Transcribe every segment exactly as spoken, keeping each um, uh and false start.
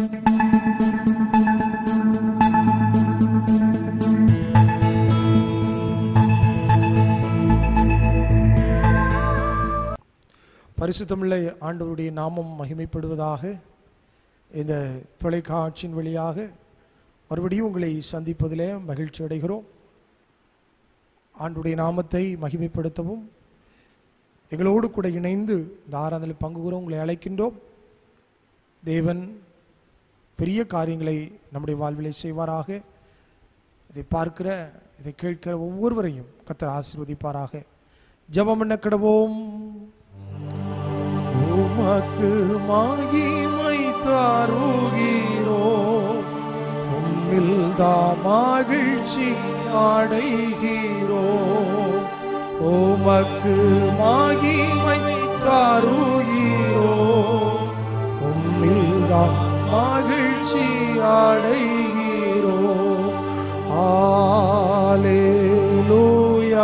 பரிசுத்தமுள்ள ஆண்டவருடைய நாமம் மகிமைப்படுவதாக. இந்த தொலைக்காட்சியின் வழியாக மறுபடியும் உங்களை சந்திப்பதிலே மகிழ்ச்சி அடைகிறோம். ஆண்டவருடைய நாமத்தை மகிமைப்படுத்தவும் எங்களோடு கூட இணைந்து இந்த ஆராதனையில் பங்கு கூற உங்களை அழைக்கின்றோம். தேவன் பெரிய காரியங்களை நம்முடைய வாழ்விலை செய்வாராக. இதை பார்க்கிற இதை கேட்கிற ஒவ்வொருவரையும் கர்த்தர் ஆசீர்வதிப்பாராக. ஜெபம் பண்ண கடவோம். உமக்கு மகிமை தருகிறோம், உம்மில் தாம் மகிழ்ச்சி அடைகிறோம். உமக்கு மகிமை தருகிறோம், உம்மில் தாம் மகிழ்ச்சி அடைகிறோம். ஹல்லேலூயா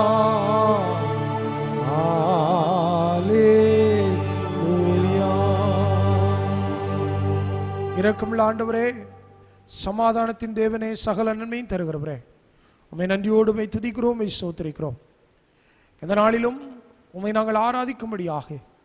இரக்கமுள்ள ஆண்டவரே, சமாதானத்தின் தேவனே, சகல நன்மையும் தருகிறவரே, உம்மை நன்றியோடு உம்மை துதிக்கிறோம், உம்மை ஸ்தோத்திரிக்கிறோம். இந்த நாளிலும் உம்மை நாங்கள் ஆராதிக்கும்படியாக,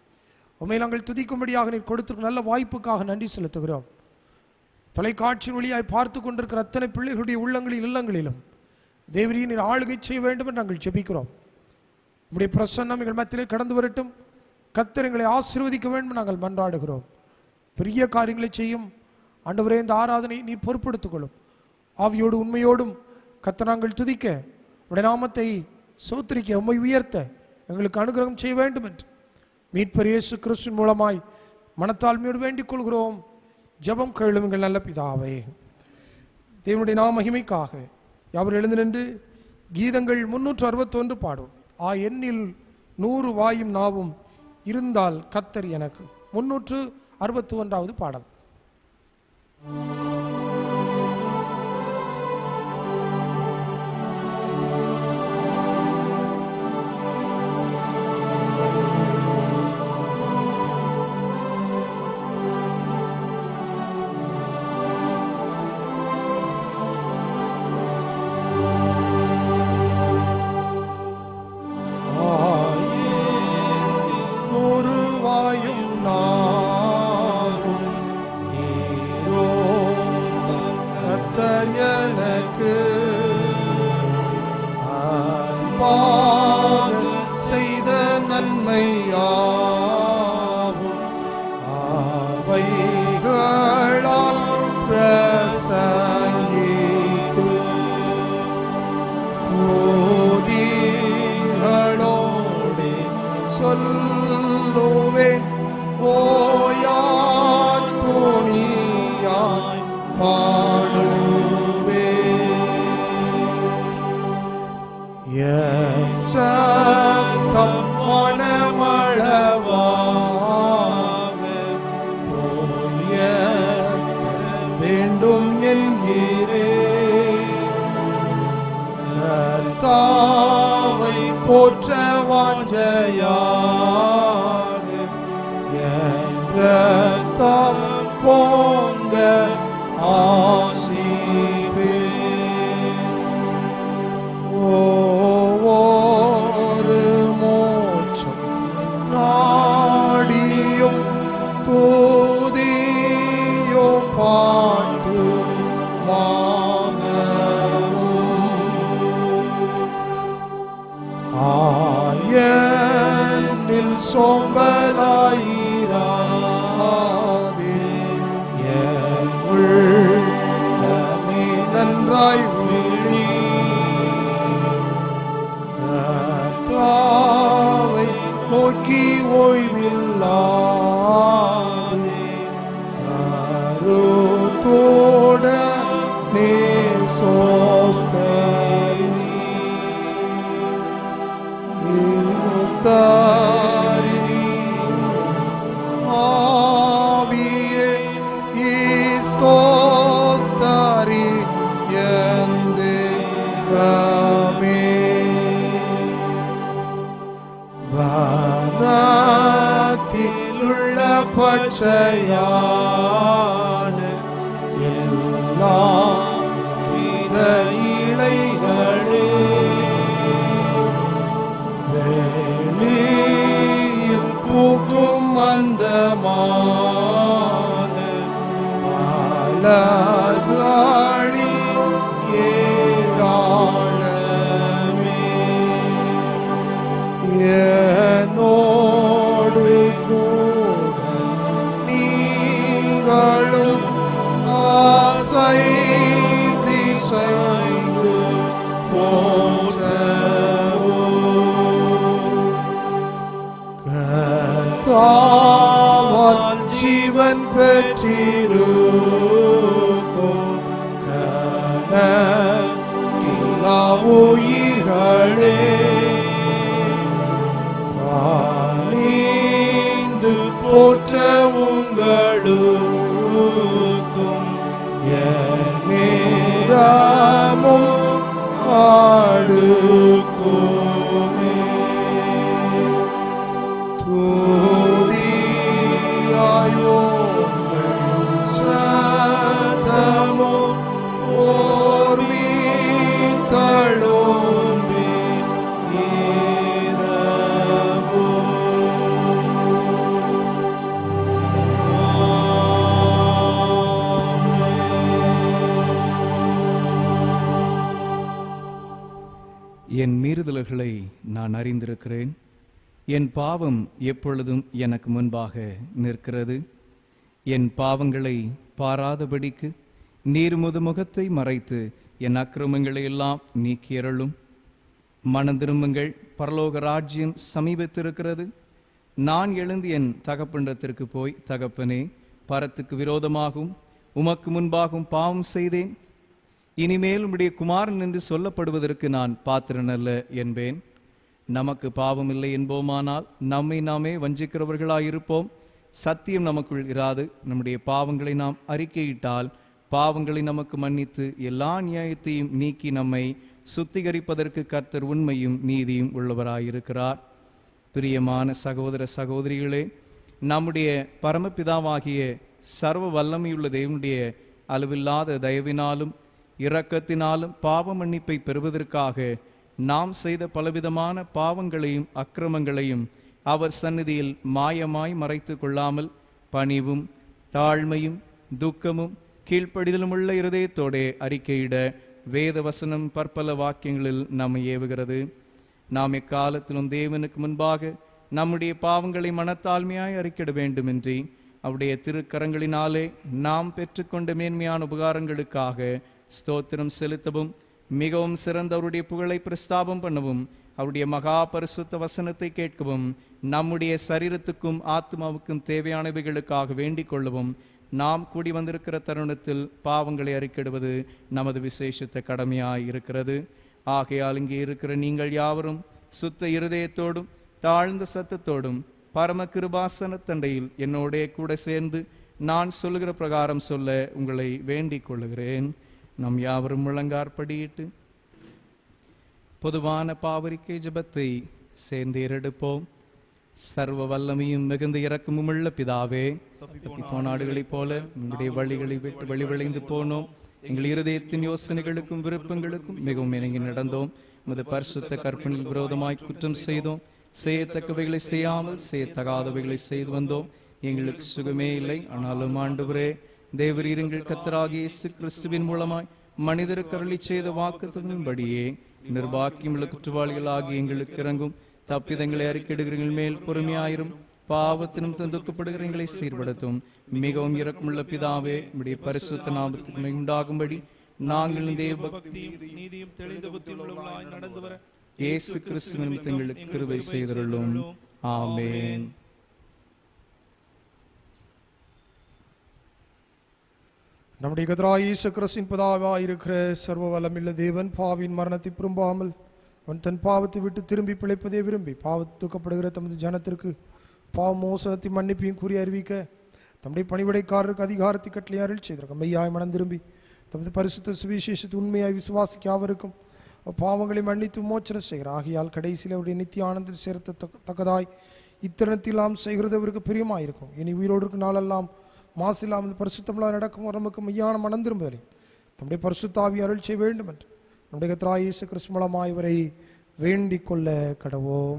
உம்மை நாங்கள் துதிக்கும்படியாக நீர் கொடுத்திருக்கிற நல்ல வாய்ப்புக்காக நன்றி செலுத்துகிறோம். தொலைக்காட்சியின் வழியாய் பார்த்து கொண்டிருக்கிற அத்தனை பிள்ளைகளுடைய உள்ளங்களில் இல்லங்களிலும் தேவரீர் நீர் ஆளுகை செய்ய வேண்டும் என்று நாங்கள் ஜெபிக்கிறோம். உம்முடைய பிரசன்னம் எங்கள் மத்தியிலே கடந்து வரட்டும். கர்த்தர் எங்களை ஆசீர்வதிக்க வேண்டும் நாங்கள் மன்றாடுகிறோம். பெரிய காரியங்களை செய்யும் ஆண்டவரே, இந்த ஆராதனை நீ பொறுப்படுத்திக் கொள்ளும். ஆவியோடு உண்மையோடும் கர்த்தர் நாங்கள் துதிக்க, உடைய நாமத்தை சோத்திரிக்க, உம்மை உயர்த்த எங்களுக்கு அனுகிரகம் செய்ய வேண்டும் என்று மீட்பர் இயேசு கிறிஸ்துவின் மூலமாய் மனத்தாழ்மையோடு வேண்டிக் கொள்கிறோம். ஜெபம் கேளும் எங்கள் நல்ல பிதாவே. தேவனுடைய நாம மகிமைக்காக யாவர் எழுந்து நின்று கீதங்கள் முன்னூற்று அறுபத்தி ஒன்று பாடும். ஆ எண்ணில் நூறு வாயும் நாவும் இருந்தால் கர்த்தர் எனக்கு. முன்னூற்று அறுபத்தி ஒன்றாவது பாடல். வானத்திலுள்ள பச்சையான மலர்களில் ஏராளமே என்னோடு கூட நீங்களும் ஆசை திசைந்து கர்த்தாவால் ஜீவன் பெற்றிருக்கும் கனக்கில்லா உயிர்களே பணிந்து போற்ற உங்களுக்கும் என் நேரமும் ஆடுக்குமே துதியாயோங்கள் சத்தமும் ஓர்மித்தழும்பி என் மீறுதல்களை நான் அறிந்திருக்கிறேன். என் பாவம் எப்பொழுதும் எனக்கு முன்பாக நிற்கிறது. என் பாவங்களை பாராதபடிக்கு நீர் முது முகத்தை மறைத்து என் அக்கிரமங்களை எல்லாம் நீக்கியருளும். மனம் திரும்புங்கள், பரலோக ராஜ்யம் சமீபத்திருக்கிறது. நான் எழுந்து என் தகப்பனிடத்திற்கு போய், தகப்பனே, பரத்துக்கு விரோதமாகவும் உமக்கு முன்பாகவும் பாவம் செய்தேன். இனிமேல் உம்முடைய குமாரன் என்று சொல்லப்படுவதற்கு நான் பாத்திரன் அல்ல என்பேன். நமக்கு பாவம் இல்லை என்போமானால் நம்மை நாமே வஞ்சிக்கிறவர்களாயிருப்போம். சத்தியம் நமக்குள் இராது. நம்முடைய பாவங்களை நாம் அறிக்கையிட்டால் பாவங்களை நமக்கு மன்னித்து எல்லா நியாயத்தையும் நீக்கி நம்மை சுத்திகரிப்பதற்கு கர்த்தர் உண்மையும் நீதியும் உள்ளவராயிருக்கிறார். பிரியமான சகோதர சகோதரிகளே, நம்முடைய பரமபிதாவாகிய சர்வ வல்லமையுள்ள தேவனுடைய அளவில்லாத தயவினாலும் இரக்கத்தினாலும் பாவ மன்னிப்பை பெறுவதற்காக நாம் செய்த பலவிதமான பாவங்களையும் அக்கிரமங்களையும் அவர் சந்நிதியில் மாயமாய் மறைத்து கொள்ளாமல் பணிவும் தாழ்மையும் துக்கமும் கீழ்ப்படிதலும் உள்ள இருதயத்தோடே அறிக்கையிட வேத வசனம் பற்பல வாக்கியங்களில் நம்மை ஏவுகிறது. நாம் எக்காலத்திலும் தேவனுக்கு முன்பாக நம்முடைய பாவங்களை மனத்தாழ்மையாய் அறிக்கையிட வேண்டுமென்றி அவருடைய திருக்கரங்களினாலே நாம் பெற்றுக்கொண்ட மேன்மையான உபகாரங்களுக்காக ஸ்தோத்திரம் செலுத்தவும் மிகவும் சிறந்தவருடைய புகழை பிரஸ்தாபம் பண்ணவும் அவருடைய மகா பரிசுத்த வசனத்தை கேட்கவும் நம்முடைய சரீரத்துக்கும் ஆத்மாவுக்கும் தேவையானவைகளுக்காக வேண்டிக் கொள்ளவும் நாம் கூடி வந்திருக்கிற தருணத்தில் பாவங்களை அறிக்கையிடுவது நமது விசேஷத்த கடமையாய் இருக்கிறது. ஆகையால் இங்கே இருக்கிற நீங்கள் யாவரும் சுத்த இருதயத்தோடும் தாழ்ந்த சத்தத்தோடும் பரம கிருபாசன தண்டையில் என்னோடே கூட சேர்ந்து நான் சொல்லுகிற பிரகாரம் சொல்ல உங்களை வேண்டிக் கொள்ளுகிறேன். நாம் யாவரும் முழங்காற்படியிட்டு பொதுவான பாவரிக்கை ஜெபத்தை சேர்ந்து ஏறெடுப்போம். சர்வ வல்லமையும் மிகுந்த இரக்கமும் உள்ள பிதாவே, தப்பி போன ஆடுகளைப் போல நம்முடைய வழிகளை விட்டு வழிவளைந்து போனோம். எங்கள் இருதயத்தின் யோசனைகளுக்கும் விருப்பங்களுக்கும் மிகவும் இணங்கி நடந்தோம். உமது பரிசுத்த கற்பனையில் விரோதமாய் குற்றம் செய்தோம். செய்யத்தக்கவைகளை செய்யாமல் செய்யத்தகாதவைகளை செய்து வந்தோம். எங்களுக்கு சுகமே இல்லை. ஆனாலும் ஆண்டவரே, தேவரீர் எங்கள் கர்த்தராகிய இயேசு கிறிஸ்துவின் மூலமாய் மனிதருக்கு அருளி செய்த வாக்குத்தத்தின்படியே நிர்பாக்கியமுள்ள குற்றவாளிகளாகி எங்களுக்கு இறங்கும். தப்பிதங்களை அறிக்கையிடுகிறீர்கள் மேல் பொறுமையாயிரும். பாவத்தினும் தந்துக்கப்படுகிறீங்களை சீர்படுத்தும். மிகவும் இரக்கமுள்ள பிதாவே, உம்முடைய பரிசுத்த நாமத்துக்கு உண்டாகும்படி நாங்கள் தேவ பக்தியும் நீதியும் தெளிந்த புத்தியுள்ளவர்களாய் நடந்து வர இயேசு கிறிஸ்துவின் எங்களுக்கு கிருபை செய்தருளும். ஆமென். நம்முடைய கர்த்தராகிய இயேசு கிறிஸ்துவின் பிதாவாய் இருக்கிற சர்வ வல்லமையுள்ள தேவன் பாவியின் மரணத்தை விரும்பாமல் அவன் தன் பாவத்தை விட்டு திரும்பி பிழைப்பதை விரும்பி பாவத்துக்கப்படுகிற தமது ஜனத்திற்கு பாவ மோசனத்தை மன்னிப்பையும் கூறி அறிவிக்க தம்முடைய பணிவிடைக்காரருக்கு அதிகாரத்தை கட்டளை அருள் செய்திருக்க மெய்யாய் மனம் திரும்பி தமது பரிசுத்த சுவிசேஷத்தை உண்மையாய் விசுவாசிக்க அவருக்கும் பாவங்களை மன்னித்து மோச்சனம் செய்கிறார். ஆகையால் கடைசியில் அவருடைய நித்திய ஆனந்த சேர்த்த தக்கதாய் இத்தருணத்தில் நாம் செய்கிறது அவருக்கு பிரியமாயிருக்கும். இனி உயிரோடு இருக்கும் நாளெல்லாம் மாசில்லாமல் பரிசுத்தமில்லாத நடக்கும் உடம்புக்கு மெய்யான மனம் திரும்புதலை தம்முடைய பரிசுத்தாவி அருள் செய்ய வேண்டும் என்று நம்முடைய கர்த்தராகிய இயேசு கிறிஸ்து மூலமாய் இவரை வேண்டிக் கொள்ள கடவோம்.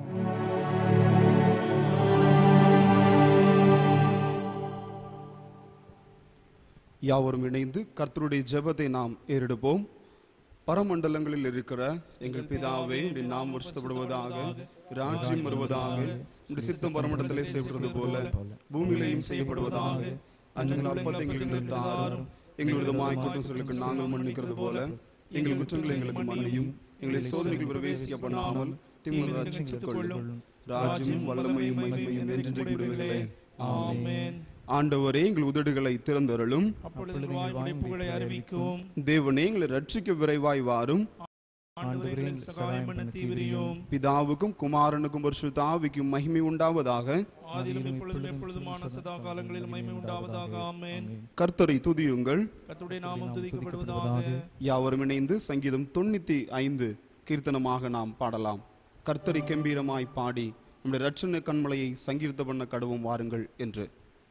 யாவரும் இணைந்து கர்த்தருடைய ஜெபத்தை நாம் ஏறெடுப்போம். பரமண்டலங்களில் இருக்கிற எங்கள் பிதாவே, உம்முடைய நாமம் பரிசுத்தப்படுவதாக, ராஜ்யம் வருவதாக, உம்முடைய சித்தம் பரமண்டலத்திலே செய்யப்படுவது போல பூமியிலேயும் செய்யப்படுவதாக. அன்றைய அப்பத்தை எங்களுக்கு தாரும், எங்கள் விதமாய் குற்றம் சொல்லுக்கு நாங்கள் மன்னிக்கிறது போல எங்கள் குற்றங்களை எங்களுக்கு மன்னியும், எங்களை சோதனைகள் பிரவேசிக்க பண்ணாமல் தீமை ரட்சித்துக் கொள்ளும். ராஜ்யமும் வல்லமையும் மகிமையும் என்றென்றைக்கும் உடையவர்களே. ஆமென். ஆண்டவரே, எங்கள் உதடுகளை திறந்தருளும். தேவனே, எங்களை ரட்சிக்க விரைவாய் வாரும். பிதாவுக்கும் குமாரனுக்கும் பரிசுத்த ஆவிக்கும் மகிமை உண்டாவதாக. கர்த்தரை துதியுங்கள். யாவரும் இணைந்து சங்கீதம் தொண்ணூத்தி ஐந்து கீர்த்தனமாக நாம் பாடலாம். கர்த்தரை கம்பீரமாய் பாடி நம்முடைய இரட்சண கண்மலையை சங்கீர்த்த பண்ண கடவும் வாருங்கள் என்று.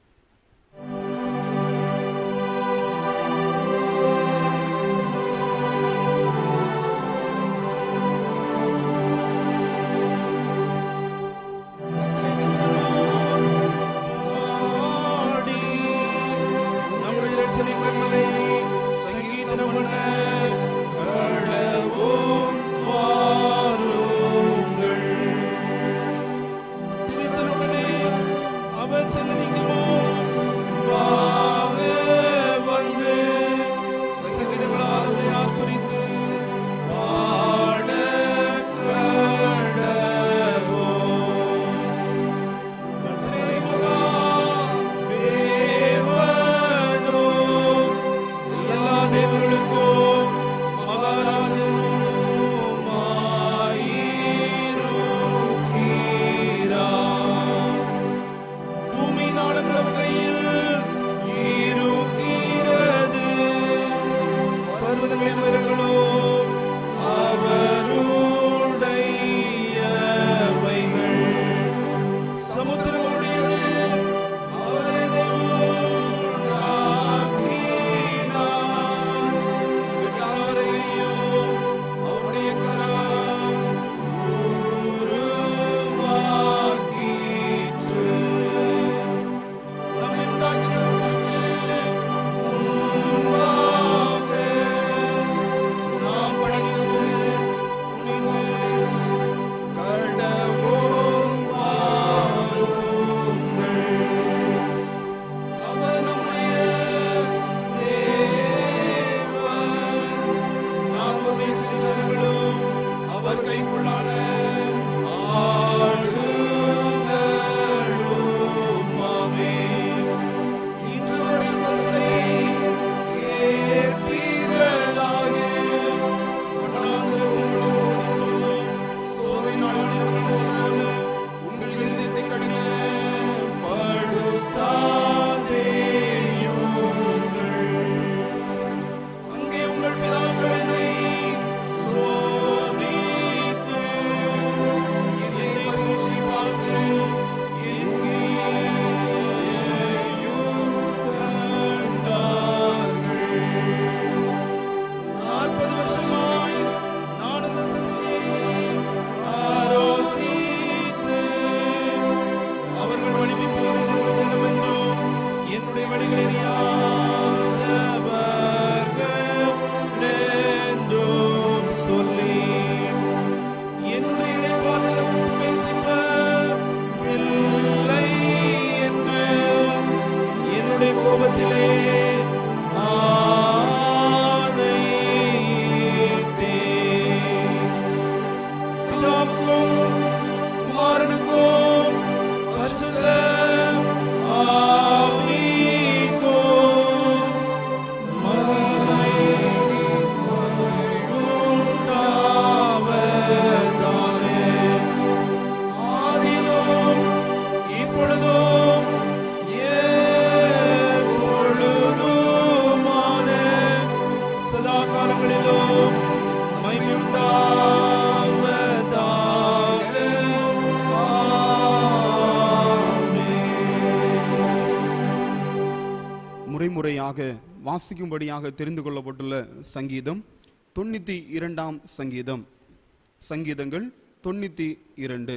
முறைமுறையாக வாசிக்கும்படியாக தெரிந்து கொள்ளப்பட்டுள்ள சங்கீதம் தொண்ணூத்தி இரண்டாம் சங்கீதம். சங்கீதங்கள் தொண்ணூத்தி இரண்டு.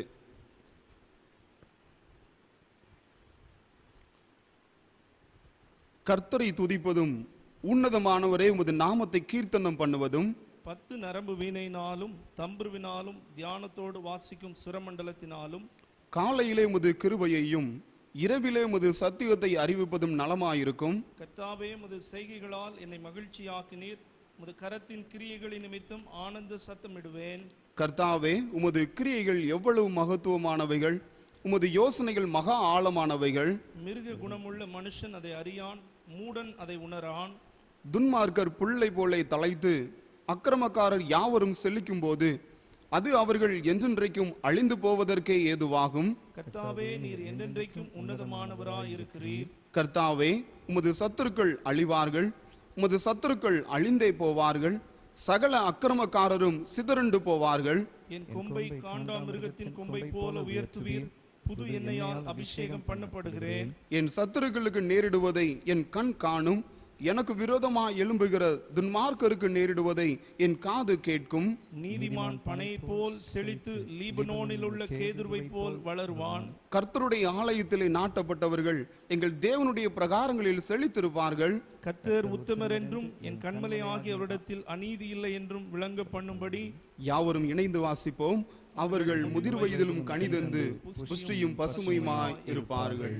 கர்த்தரை துதிப்பதும் உன்னதமானவரே உமது நாமத்தை கீர்த்தனம் பண்ணுவதும் பத்து நரம்பு வீணையினாலும் தம்புருவினாலும் தியானத்தோடு வாசிக்கும் சுரமண்டலத்தினாலும் காலையிலே உமது கிருபையையும் இரவிலே உமது சத்தியத்தை அறிவிப்பதும் நலமாயிருக்கும். கர்த்தாவே, உமது செய்கைகளால் என்னை மகிழ்ச்சியாக்கினீர். உமது கரத்தின் கிரியைகளின் நிமித்தம் ஆனந்த சத்தமிடுவேன். கர்த்தாவே, உமது கிரியைகள் எவ்வளவு மகத்துவமானவைகள், உமது யோசனைகள் மகா ஆழமானவைகள். மிருக குணமுள்ள மனுஷன் அதை அறியான், மூடன் அதை உணரான். துன்மார்க்கர் புல்லை போலே தலைத்து அக்கிரமக்காரர் யாவரும் செழிக்கும் போது அது அவர்கள் என்றென்றைக்கும் அழிந்து போவதற்கே ஏதுவாகும். கர்த்தாவே, நீர் என்றென்றைக்கும் உன்னதமானவராய் இருக்கிறீர். கர்த்தாவே, உமது சத்துருக்கள் அழிவார்கள், உமது சத்துருக்கள் அழிந்தே போவார்கள், சகல அக்கிரமக்காரரும் சிதறண்டு போவார்கள். என் கொம்பை காண்டா மிருகத்தின் கொம்பை போல உயர்த்துவீர். புது எண்ணெயால் அபிஷேகம் பண்ணப்படுகிறேன். என் சத்துருக்களுக்கு நேரிடுவதை என் கண் காணும், எனக்கு விரோதமாய் எழும்புகிற துன்மார்க்கருக்கு நேரிடுவதை என் காது கேட்கும். நீதிமான் பனை போல் செழித்து லீபனோனில் உள்ள கேதுருவை போல் வளருவான். கர்த்தருடைய ஆலயத்திலே நாட்டப்பட்டவர்கள் எங்கள் தேவனுடைய பிரகாரங்களில் செழித்திருப்பார்கள். கர்த்தர் உத்தமர் என்றும் என் கண்மலை ஆகியவரிடத்தில் அநீதி இல்லை என்றும் விளங்க பண்ணும்படி யாவரும் இணைந்து வாசிப்போம். அவர்கள் முதிர் வயதிலும் கனிதந்து புஷ்டியும் பசுமையுமாய் இருப்பார்கள்.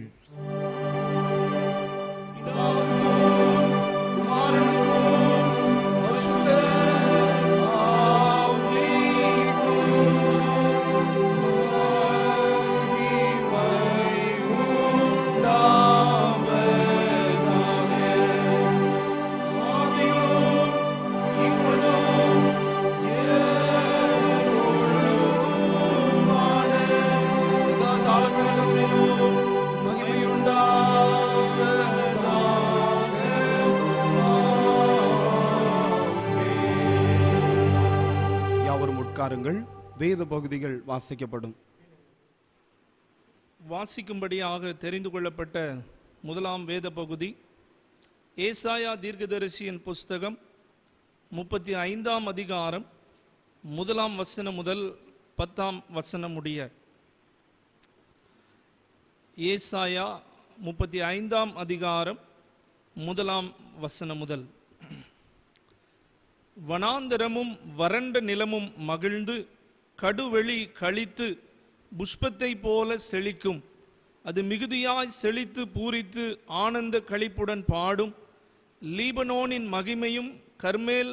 வேத பகுதிகள் வாசிக்கப்படும். வாசிக்கும்படியாக தெரிந்து கொள்ளப்பட்ட முதலாம் வேத பகுதி ஏசாயா தீர்க்கதரிசியின் புஸ்தகம் முப்பத்தி ஐந்தாம் அதிகாரம் முதலாம் வசனம் முதல் பத்தாம் வசனம் முடிய. ஏசாயா முப்பத்தி ஐந்தாம் அதிகாரம் முதலாம் வசனம் முதல். வனாந்தரமும் வறண்ட நிலமும் மகிழ்ந்து கடுவெளி கழித்து புஷ்பத்தை போல செழிக்கும். அது மிகுதியாய் செழித்து பூரித்து ஆனந்த களிப்புடன் பாடும். லீபனோனின் மகிமையும் கர்மேல்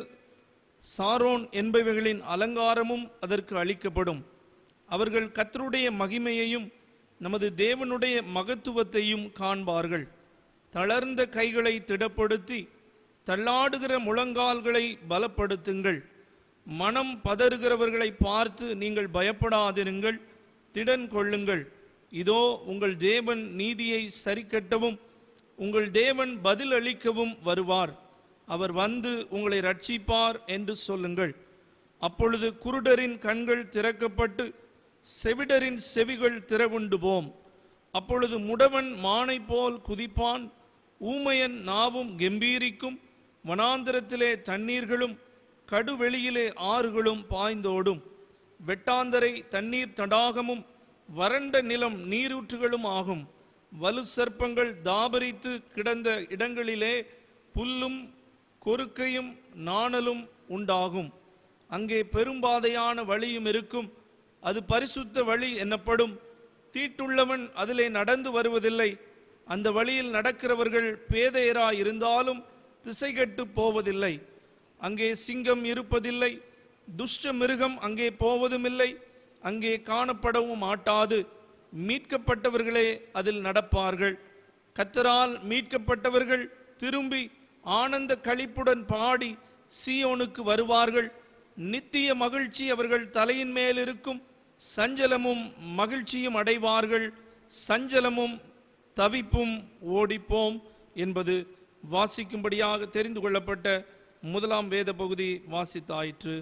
சாரோன் என்பவைகளின் அலங்காரமும் அதற்கு அளிக்கப்படும். அவர்கள் கர்த்தருடைய மகிமையையும் நமது தேவனுடைய மகத்துவத்தையும் காண்பார்கள். தளர்ந்த கைகளை திடப்படுத்தி தள்ளாடுகிற முழங்கால்களை பலப்படுத்துங்கள். மனம் பதறுகிறவர்களை பார்த்து நீங்கள் பயப்படாதிருங்கள், திடன் கொள்ளுங்கள். இதோ உங்கள் தேவன் நீதியை சரிக்கட்டவும் உங்கள் தேவன் பதில் அளிக்கவும் வருவார். அவர் வந்து உங்களை ரட்சிப்பார் என்று சொல்லுங்கள். அப்பொழுது குருடரின் கண்கள் திறக்கப்பட்டு செவிடரின் செவிகள் திறவுண்டு போம். அப்பொழுது முடவன் மானை போல் குதிப்பான், ஊமையன் நாவும் கெம்பீரிக்கும். வனாந்திரத்திலே தண்ணீர்களும் கடுவெளியிலே ஆறுகளும் பாய்ந்தோடும். வெட்டாந்தரை தண்ணீர் தடாகமும் வறண்ட நிலம் நீரூற்றுகளும் ஆகும். வலு சர்ப்பங்கள் தாபரித்து கிடந்த இடங்களிலே புல்லும் கொறுக்கையும் நாணலும் உண்டாகும். அங்கே பெரும்பாதையான வழியும் இருக்கும், அது பரிசுத்த வழி எனப்படும். தீட்டுள்ளவன் அதிலே நடந்து வருவதில்லை. அந்த வழியில் நடக்கிறவர்கள் பேதையராய் இருந்தாலும் திசை கெட்டு போவதில்லை. அங்கே சிங்கம் இருப்பதில்லை, துஷ்ட மிருகம் அங்கே போவதுமில்லை, அங்கே காணப்படவும் மாட்டாது. மீட்கப்பட்டவர்களே அதில் நடப்பார்கள். கர்த்தரால் மீட்கப்பட்டவர்கள் திரும்பி ஆனந்த களிப்புடன் பாடி சீயோனுக்கு வருவார்கள். நித்திய மகிழ்ச்சி அவர்கள் தலையின் மேல் இருக்கும். சஞ்சலமும் மகிழ்ச்சியும் அடைவார்கள். சஞ்சலமும் தவிப்பும் ஓடிப்போம் என்பது வாசிக்கும்படியாக தெரிந்து கொள்ளப்பட்ட முதலாம் வேத பகுதி வாசித்தாயிற்று.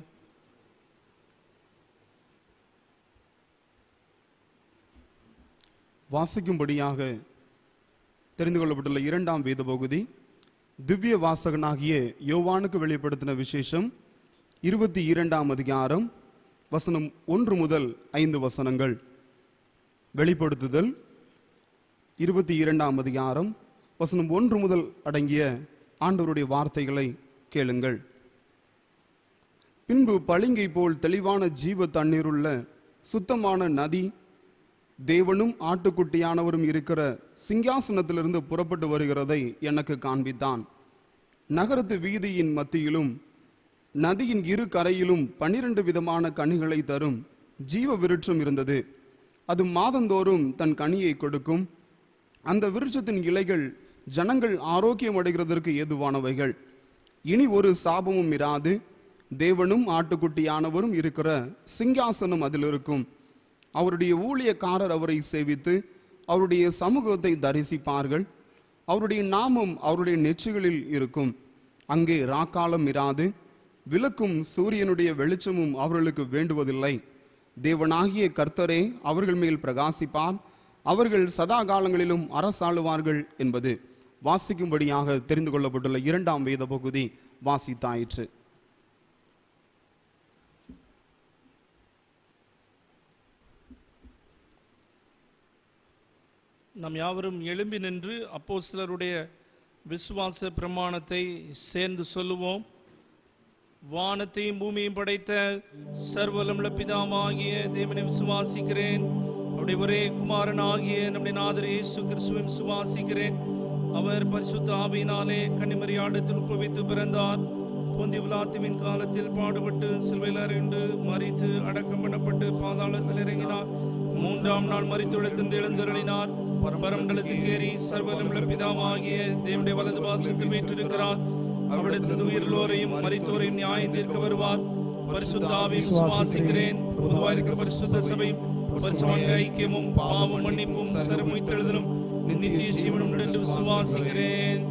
வாசிக்கும்படியாக தெரிந்து கொள்ளப்பட்டுள்ள இரண்டாம் வேத பகுதி திவ்ய வாசகனாகிய யோவானுக்கு வெளிப்படுத்தின விசேஷம் இருபத்தி இரண்டாம் அதிகாரம் வசனம் ஒன்று முதல் ஐந்து வசனங்கள். வெளிப்படுத்துதல் இருபத்தி இரண்டாம் அதிகாரம் வசனம் ஒன்று முதல் அடங்கிய ஆண்டவருடைய வார்த்தைகளை கேளுங்கள். பின்பு பளிங்கை போல் தெளிவான ஜீவ தண்ணீருள்ள சுத்தமான நதி தேவனும் ஆட்டுக்குட்டியானவரும் இருக்கிற சிங்காசனத்திலிருந்து புறப்பட்டு வருகிறதை எனக்கு காண்பித்தான். நகரத்து வீதியின் மத்தியிலும் நதியின் இரு கரையிலும் பன்னிரண்டு விதமான கனிகளை தரும் ஜீவ விருட்சம் இருந்தது. அது மாதந்தோறும் தன் கனியை கொடுக்கும். அந்த விருட்சத்தின் இலைகள் ஜனங்கள் ஆரோக்கியம் அடைகிறதற்கு ஏதுவானவைகள். இனி ஒரு சாபமும் இராது. தேவனும் ஆட்டுக்குட்டியானவரும் இருக்கிற சிங்காசனம் அதில் இருக்கும். அவருடைய ஊழியக்காரர் அவரை சேவித்து அவருடைய சமூகத்தை தரிசிப்பார்கள். அவருடைய நாமம் அவருடைய நெற்றிகளில் இருக்கும். அங்கே ராக்காலம் இராது. விளக்கும் சூரியனுடைய வெளிச்சமும் அவர்களுக்கு வேண்டுவதில்லை. தேவனாகிய கர்த்தரே அவர்கள் மேல் பிரகாசிப்பார். அவர்கள் சதா காலங்களிலும் அரசாளுவார்கள் என்பது வாசிக்கும்படியாக தெரிந்து கொள்ளப்பட்டுள்ள இரண்டாம் வேத பகுதி வாசித்தாயிற்று. நாம் யாவரும் எழும்பி நின்று அப்போஸ்தலருடைய விசுவாச பிரமாணத்தை சேர்ந்து சொல்லுவோம். வானத்தையும் பூமியையும் படைத்த சர்வவல்லமையுள்ள பிதாவாகிய தேவனை விசுவாசிக்கிறேன். அவருடைய ஒரே குமாரனாகிய நம்முடைய நாதர் இயேசு கிறிஸ்துவை விசுவாசிக்கிறேன். அவர் பரிசுத்த ஆவியினாலே கன்னிமரியாளிடத்தில் உட்பவித்து பிறந்தார். பொந்திய பிலாத்துவின் காலத்தில் பாடுபட்டு சிலுவையில் அறையுண்டு மரித்து அடக்கம் பண்ணப்பட்டு பாதாளத்தில் இறங்கினார். மூன்றாம் நாள் மரித்தெழுந்து எழுந்தருளினார். பரமண்டலத்துக்கு ஏறி சர்வவல்லமையுள்ள பிதாவாகிய தேவனுடைய வலது பாசத்தில் வீற்றிருக்கிறார். அவரிடத்தில் உயிரோரையும் மரித்தோரையும் நியாயம் தீர்க்க வருவார். பரிசுத்த ஆவியை விசுவாசிக்கிறேன். பொதுவாக இருக்கிற பரிசுத்த சபையும் பரிசுத்த ஐக்கியமும் பாவம் மன்னிப்பும் சரமுய்த்தெழுதலும் நித்திய ஜீவனும் என்று விசுவாசிக்கிறேன்.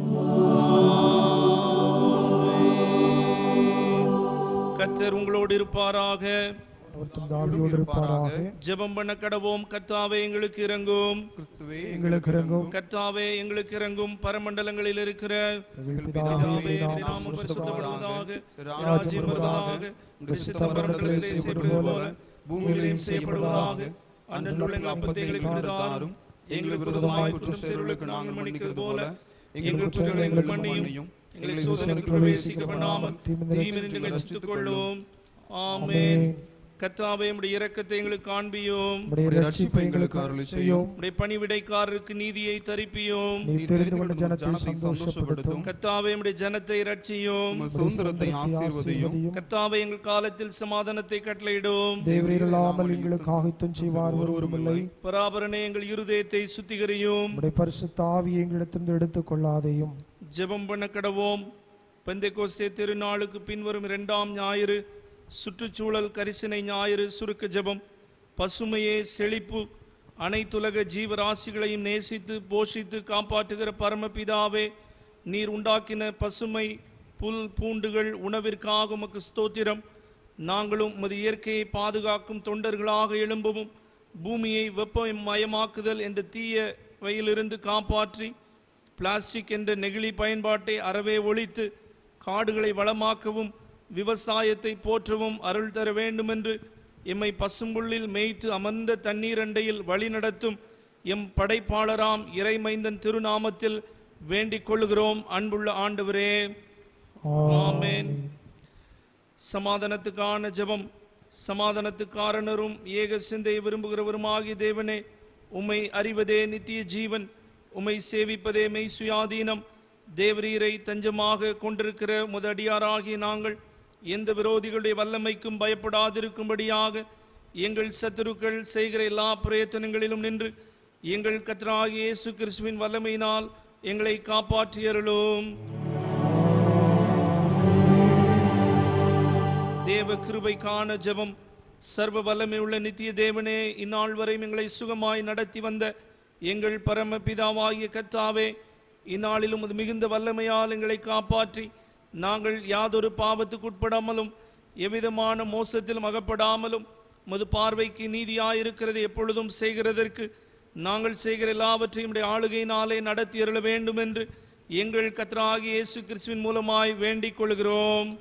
கர்த்தர் உங்களோடு இருப்பாராக. ஜெபம் பண்ண கடவோம். கர்த்தாவே எங்களுக்கு இறங்கும். எங்களுக்கு இறங்கும். கர்த்தாவே எங்களுக்கு இறங்கும். பரமண்டலங்களில் இருக்கிற பிதாவே நாமம் பரிசுத்தப்படுவதாக. ராஜ்யம் வருவதாக. சித்தம் பரமண்டலத்திலே செய்யப்படுவது போல பூமியிலும் செய்யப்படுவதாக. அன்றுள்ள எங்கள் அப்பத்தை எங்களுக்கு தாரும். எங்களுக்கு விரோதமாய் குற்றம் செய்தவர்களுக்கு நாங்கள் மன்னிக்கிறது போல எங்கள் குற்றங்களை எங்களுக்கு மன்னியும். எங்களை சோதனைக்கு பிரவேசிக்க பண்ணாமல் தீமையிலிருந்து ரட்சித்துக் கொள்ளும். ஆமென். கர்த்தாவே உம்முடைய இரக்கத்தை எங்களுக்கு காண்பியும். உம்முடைய ரட்சிப்பை எங்களுக்கு அருளி செய்யும். உம்முடைய பணிவிடைக்காரருக்கு நீதியை தரிப்பியும். நீ தெரிந்து கொண்ட ஜனத்தை சந்தோஷப்படுத்தும். கர்த்தாவே உம்முடைய ஜனத்தை இரட்சியும். உம்முடைய சுதந்திரத்தை ஆசீர்வதியும். கர்த்தாவே எங்கள் காலத்தில் சமாதானத்தை கட்டளையிடும். தேவரீர் இல்லாமல் எங்களுக்கு ஆகித்தும் செய்வார் ஒருவரும் இல்லை. பராபரனே எங்கள் இருதயத்தை சுத்திகரியும். உம்முடைய பரிசுத்த ஆவியை எங்களிடத்திலிருந்து எடுத்துக் கொள்ளாதேயும். ஜெபம் பண்ண கடவோம். பெந்தெகோஸ்தே திருநாளுக்கு பின்வரும் இரண்டாம் ஞாயிறு சுற்றுச்சூழல் கரிசனை ஞாயிறு சுருக்க ஜெபம். பசுமையே செழிப்பு. அனைத்துலக ஜீவராசிகளையும் நேசித்து போஷித்து காப்பாற்றுகிற பரமபிதாவே, நீர் உண்டாக்கின பசுமை புல் பூண்டுகள் உணவிற்காக உமக்கு ஸ்தோத்திரம். நாங்களும் உமது இயற்கையை பாதுகாக்கும் தொண்டர்களாக எழும்பவும் பூமியை வெப்பமயமாக்குதல் என்ற தீய வயிலிருந்து காப்பாற்றி பிளாஸ்டிக் என்ற நெகிழி பயன்பாட்டை அறவே ஒழித்து காடுகளை வளமாக்கவும் விவசாயத்தை போற்றவும் அருள் தர வேண்டுமென்று எம்மை பசும்புள்ளில் மேய்த்து அமர்ந்த தண்ணீரண்டையில் வழி நடத்தும் எம் படைப்பாளராம் இறைமைந்தன் திருநாமத்தில் வேண்டிக் கொள்கிறோம். அன்புள்ள ஆண்டவரே, ஆமென். சமாதானத்துக்கான ஜெபம். சமாதானத்துக்காரனரும் ஏக சிந்தை விரும்புகிறவருமாகிய தேவனே, உம்மை அறிவதே நித்திய ஜீவன். உம்மை சேவிப்பதே மெய் சுயாதீனம். தேவரீரை தஞ்சமாக கொண்டிருக்கிற முதடியாராகிய நாங்கள் எந்த விரோதிகளுடைய வல்லமைக்கும் பயப்படாதிருக்கும்படியாக எங்கள் சத்துருக்கள் செய்கிற எல்லா பிரயத்தனங்களிலும் நின்று எங்கள் கர்த்தராகிய இயேசு கிறிஸ்துவின் வல்லமையினால் எங்களை காப்பாற்றியருளும். தேவ கிருபைக்கான ஜெபம். சர்வ வல்லமை உள்ள நித்திய தேவனே, இந்நாள் வரை எங்களை சுகமாய் நடத்தி வந்த எங்கள் பரமபிதாவாகிய கர்த்தாவே, இந்நாளிலும் அது மிகுந்த வல்லமையால் எங்களை காப்பாற்றி நாங்கள் யாதொரு பாவத்துக்கு உட்படாமலும் எவ்விதமான மோசத்திலும் அகப்படாமலும் மது பார்வைக்கு நீதியாயிருக்கிறது எப்பொழுதும் செய்கிறதற்கு நாங்கள் செய்கிற எல்லாவற்றையும் ஆளுகையினாலே நடத்தி அருள வேண்டும் என்று எங்கள் கர்த்தராகிய இயேசு கிறிஸ்துவின் மூலமாய் வேண்டிக் கொள்கிறோம்.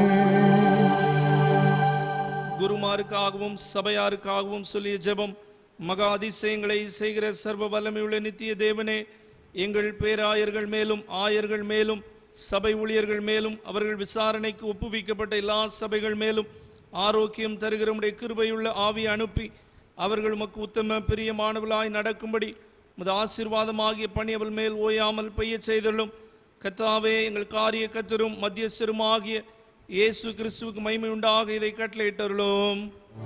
குருமாருக்காகவும் சபையாருக்காகவும் சொல்லிய ஜெபம். மகா அதிசயங்களை செய்கிற சர்வ வல்லமையுள்ள நித்திய தேவனே, எங்கள் பேராயர்கள் மேலும் ஆயர்கள் மேலும் சபை ஊழியர்கள் மேலும் அவர்கள் விசாரணைக்கு ஒப்புவிக்கப்பட்ட எல்லா சபைகள் மேலும் ஆரோக்கியம் தருகிற உம்முடைய கிருபையுள்ள ஆவியை அனுப்பி அவர்கள் உமக்கு உத்தம பிரியமானவர்களாய் நடக்கும்படி உமது ஆசீர்வாதமாகிய பணி அவள் மேல் ஓயாமல் பெய்ய செய்தள்ளும். கர்த்தாவே, எங்கள் காரிய கர்த்தரும் மத்தியஸ்தரும் ஆகிய இயேசு கிறிஸ்துவுக்கு மகிமை உண்டாக இதை கட்டளையிட்டருளும்.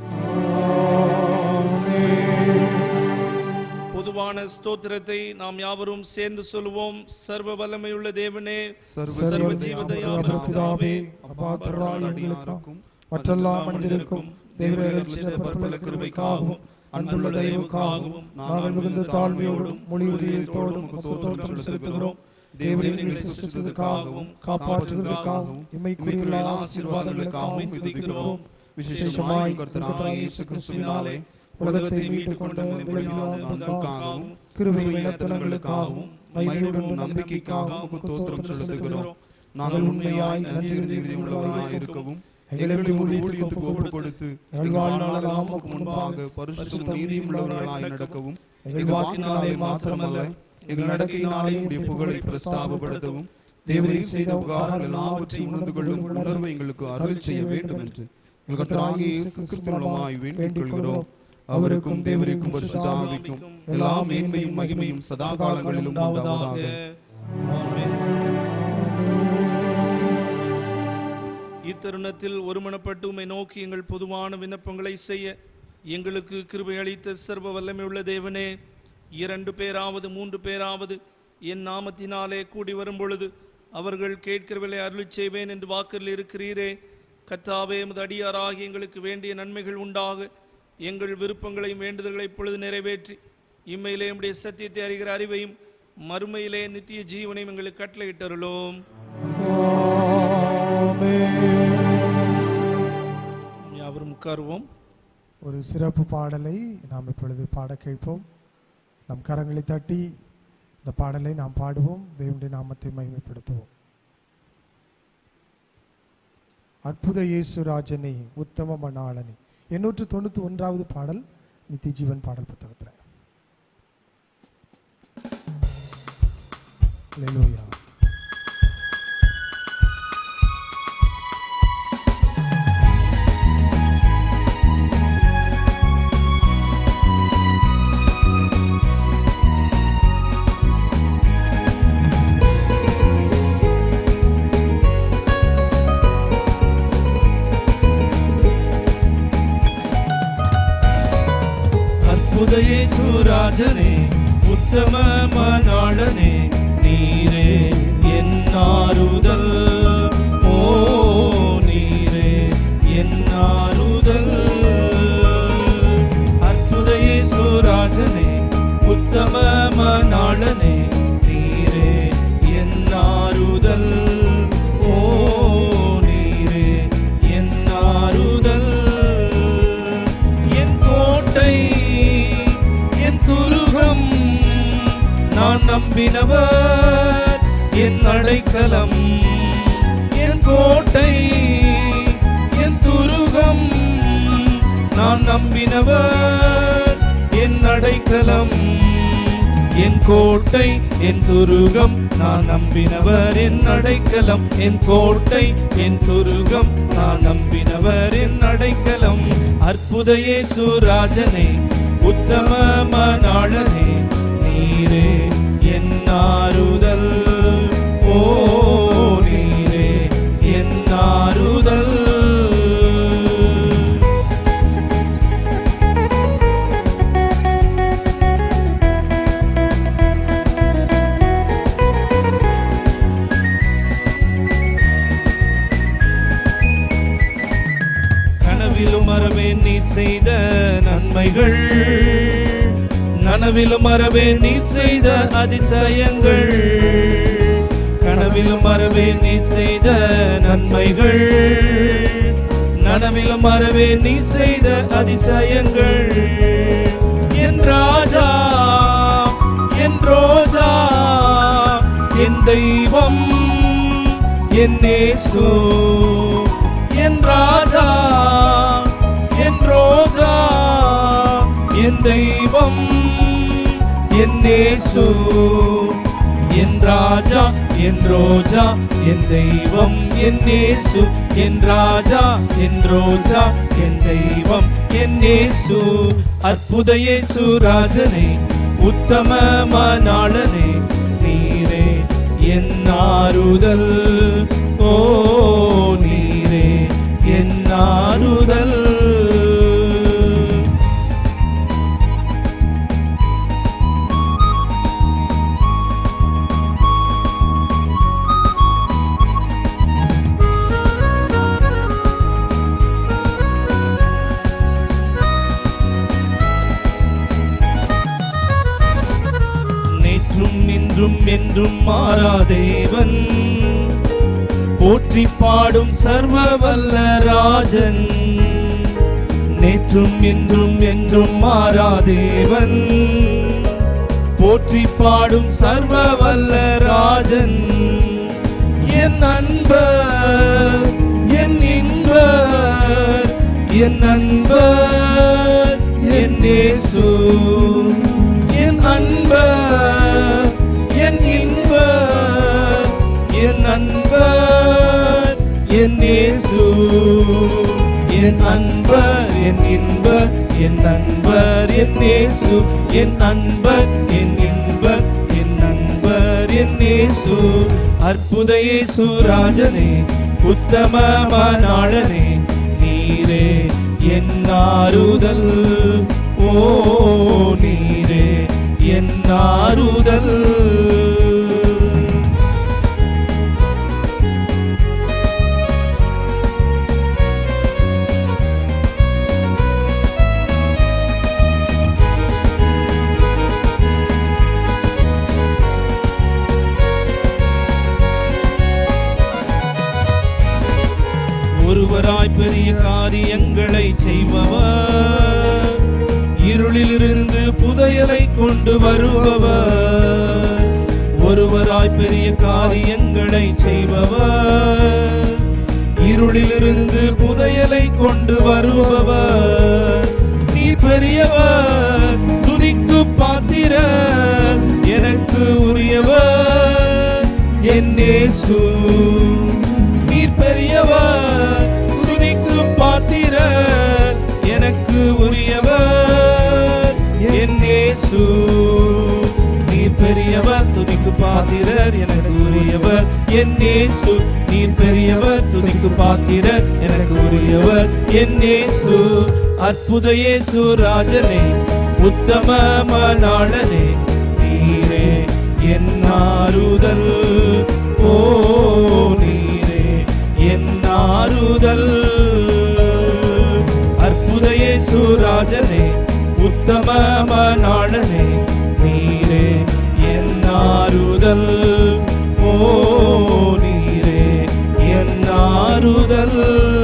பொதுவான ஸ்தோத்திரத்தை நாம் யாவரும் சேர்ந்து சொல்லுவோம். சர்வ வல்லமையுள்ள தேவனே, சர்வ ஜீவதயாளனே, பிதாவே, அபாத்திரராய் எங்களுக்கும் மற்றெல்லா மனிதருக்கும் தேவரீர் கிருபைக்காகவும் அன்புள்ள தயவுக்காகவும் நாங்கள் மிகுந்த தாழ்மையோடும் மொழி உதயத்தோடும் ஸ்தோத்திரம் செலுத்துகிறோம். தேவரீர் சிருஷ்டித்ததற்காகவும் காப்பாற்றுவதற்காகவும் இம்மைக்குரிய ஆசீர்வாதங்களுக்காகவும் துதிக்கிறோம். விசேஷமாய் கர்த்தராகிய இயேசு கிறிஸ்துவினாலே உலகத்தை மீட்டுக் கொண்ட விளைவிலாகவும் கிருபை இனத்தனங்களுக்காகவும் மகிமையுடன் நம்பிக்கைக்காகவும் ஸ்தோத்திரம் செலுத்துகிறோம். நாங்கள் உண்மையாய் நன்றி உள்ளவர்களாய் இருக்கவும் எங்களை ஊழியத்துக்கு ஒப்புக் கொடுத்து எங்கள் வாழ்நாளெல்லாம் முன்பாக பரிசுத்தமும் நீதியும் உள்ளவர்களாய் நடக்கவும் எங்கள் வாக்கினாலே மாத்திரமல்ல எங்கள் நடக்கையினாலே உடைய புகழை பிரஸ்தாபப்படுத்தவும் தேவரீர் செய்த உபகாரங்கள் எல்லாவற்றையும் உணர்ந்து கொள்ளும் உணர்வை எங்களுக்கு அருள் செய்ய வேண்டும் என்று எங்கள் கர்த்தராகிய இயேசு கிறிஸ்துவினாலே வேண்டிக் கொள்கிறோம். அவருக்கும் தேவருக்கும் பரிசுத்த ஆவிக்கும் எல்லா மேன்மையும் மகிமையும் சதா காலங்களிலும் உண்டாவதாக. இத்தருணத்தில் ஒருமனப்பட்டு உம்மை நோக்கி எங்கள் பொதுவான விண்ணப்பங்களை செய்ய எங்களுக்கு கிருபை அளித்த சர்வ வல்லமையுள்ள தேவனே, இரண்டு பேராவது மூன்று பேராவது என் நாமத்தினாலே கூடி வரும் பொழுது அவர்கள் கேட்கிறவர்களை அருளிச் செய்வேன் என்று வாக்கில் இருக்கிறீரே. கர்த்தாவே, எமது அடியாராகி எங்களுக்கு வேண்டிய நன்மைகள் உண்டாக எங்கள் விருப்பங்களையும் வேண்டுதல்களை இப்பொழுது நிறைவேற்றி இம்மையிலே நம்முடைய சத்தியத்தை அறிகிற அறிவையும் மறுமையிலே நித்திய ஜீவனையும் எங்களுக்கு கட்டளையிட்டருளோம். யாவரும் உட்காருவோம். ஒரு சிறப்பு பாடலை நாம் இப்பொழுது பாட கேட்போம். நம் கரங்களை தட்டி இந்த பாடலை நாம் பாடுவோம். தேவனுடைய நாமத்தை மகிமைப்படுத்துவோம். அற்புத இயேசுராஜனே, உத்தம மணாளனே, எண்ணூற்று தொண்ணூற்றி ஒன்றாவது பாடல் நித்திய ஜீவன் பாடல் புத்தகத்தில். அல்லேலூயா. இயேசுராஜனே, உத்தம மணாளனே, நீரே என் ஆறுதல். ஓ நீரே என் ஆறுதல். அற்புத இயேசுராஜனே, உத்தம மணாளனே, நீரே என் ஆறுதல். ஓ நீரே என் ஆறுதல். என் கோட்டை துருகம், நான் நம்பினவர் என் அடைக்கலம். என் கோட்டை என் துருகம், நான் நம்பினவர் என் அடைக்கலம். என் கோட்டை என் துருகம், நான் நம்பினவர் என் அடைக்கலம். என் கோட்டை என் துருகம், நான் நம்பினவர் என் அடைக்கலம். அற்புத இயேசுராஜனே, உத்தம மணாளனே, நீரே என் ஆறுதல். ஓ நீரே என் ஆறுதல். கனவிலும் மறவே நீ செய்த நன்மைகள், நனவிலும் மறவே நீ செய்த அதிசயங்கள். கனவிலும் மறவே நீ செய்த நன்மைகள், நனவிலும் மறவே நீ செய்த அதிசயங்கள். என் ராஜா என் ரோஜா என் தெய்வம் என் இயேசு. என் ராஜா என் ரோஜா என் தெய்வம் என் இயேசு, என் ராஜா என் ரோஜா என் தெய்வம் என் இயேசு, என் ராஜா என் ரோஜா என் தெய்வம் என் இயேசு. அற்புத இயேசு ராஜனே, உத்தம மணாளனே, நீரே என் ஆறுதல். ஓ நீரே என் ஆறுதல். என்றும் என்றும் மாறாதேவன், போற்றி பாடும் சர்வ வல்ல ராஜன். நேற்றும் இன்றும் என்றும் மாறாதேவன், போற்றி பாடும் சர்வ வல்ல ராஜன். என் அன்பர் என் இன்பர், என் அன்பர் என் இயேசு, என் அன்பர் என் இன்பர், என் அன்பர் என் இயேசு, என் அன்பர் என் இன்பர், என் அன்பர் என் இயேசு, என் அன்பர் என் இன்பர், என் அன்பர் என் இயேசு. அற்புத இயேசு ராஜனே, உத்தம மணாளனே, நீரே என் ஆறுதல். ஓ நீரே என் ஆறுதல். ஒருவராய் பெரிய காரியங்களை செய்பவர், இருளிலிருந்து புதையலை கொண்டு வருபவர். ஒருவராய் பெரிய காரியங்களை செய்பவர், இருளிலிருந்து புதையலை கொண்டு வருபவர். நீ பெரியவர், துதிக்கு பாத்திரர், எனக்கு உரியவர் என் இயேசு. நீர் பெரியவர், துதிக்கு பாத்திரர், எனக்கு உரியவர் என் இயேசு. நீர் பெரியவர், துதிக்கு பாத்திரர், எனக்கு உரியவர் என் இயேசு. நீர் பெரியவர், துதிக்கு பாத்திரர், எனக்கு உரியவர் என் இயேசு. அற்புத இயேசு ராஜனே, உத்தம மணாளனே, நீரே என் ஆறுதல். ஓ நீரே என் ஆறுதல். அற்புத இயேசு ராஜனே, உத்தம மணாளனே, நீரே என் ஆறுதல். ஓ நீரே என் ஆறுதல்.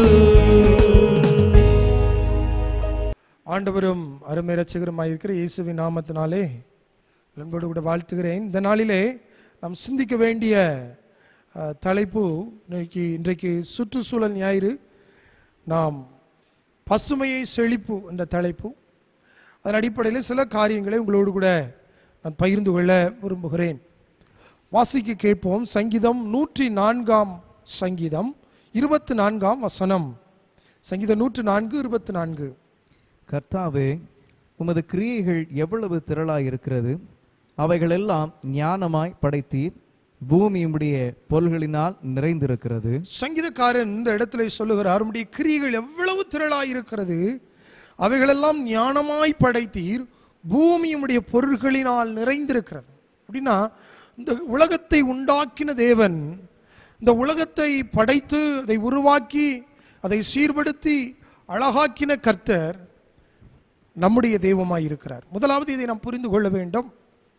ஆண்டவரும் அருமை இரட்சகருமாயிருக்கிற இயேசுவின் நாமத்தினாலே நண்போடு கூட வாழ்த்துகிறேன். இந்த நாளிலே நாம் சிந்திக்க வேண்டிய அஹ், தலைப்பு இன்றைக்கு இன்றைக்கு சுற்றுச்சூழல் ஞாயிறு. நாம் பசுமையை செழிப்பு என்ற தலைப்பு. அதன் அடிப்படையில் சில காரியங்களை உங்களோடு கூட நான் பகிர்ந்து கொள்ள விரும்புகிறேன். வாசிக்க கேட்போம். சங்கீதம் நூற்றி நான்காம் சங்கீதம் இருபத்தி நான்காம் வசனம். சங்கீதம் நூற்று நான்கு இருபத்தி நான்கு. கர்த்தாவே, உமது கிரியைகள் எவ்வளவு திரளாயிருக்கிறது! அவைகளெல்லாம் ஞானமாய் படைத்தீர். பூமி உம்முடைய பொருள்களினால் நிறைந்திருக்கிறது. சங்கீதக்காரன் இந்த இடத்துல சொல்லுகிறார், உம்முடைய கிரியைகள் எவ்வளவு திரளாயிருக்கிறது, அவைகளெல்லாம் ஞானமாய் படைத்தீர், பூமி உம்முடைய பொருள்களினால் நிறைந்திருக்கிறது. அப்படின்னா இந்த உலகத்தை உண்டாக்கின தேவன், இந்த உலகத்தை படைத்து அதை உருவாக்கி அதை சீர்படுத்தி அழகாக்கின கர்த்தர் நம்முடைய தெய்வமாய் இருக்கிறார். முதலாவது இதை நாம் புரிந்து கொள்ள வேண்டும்.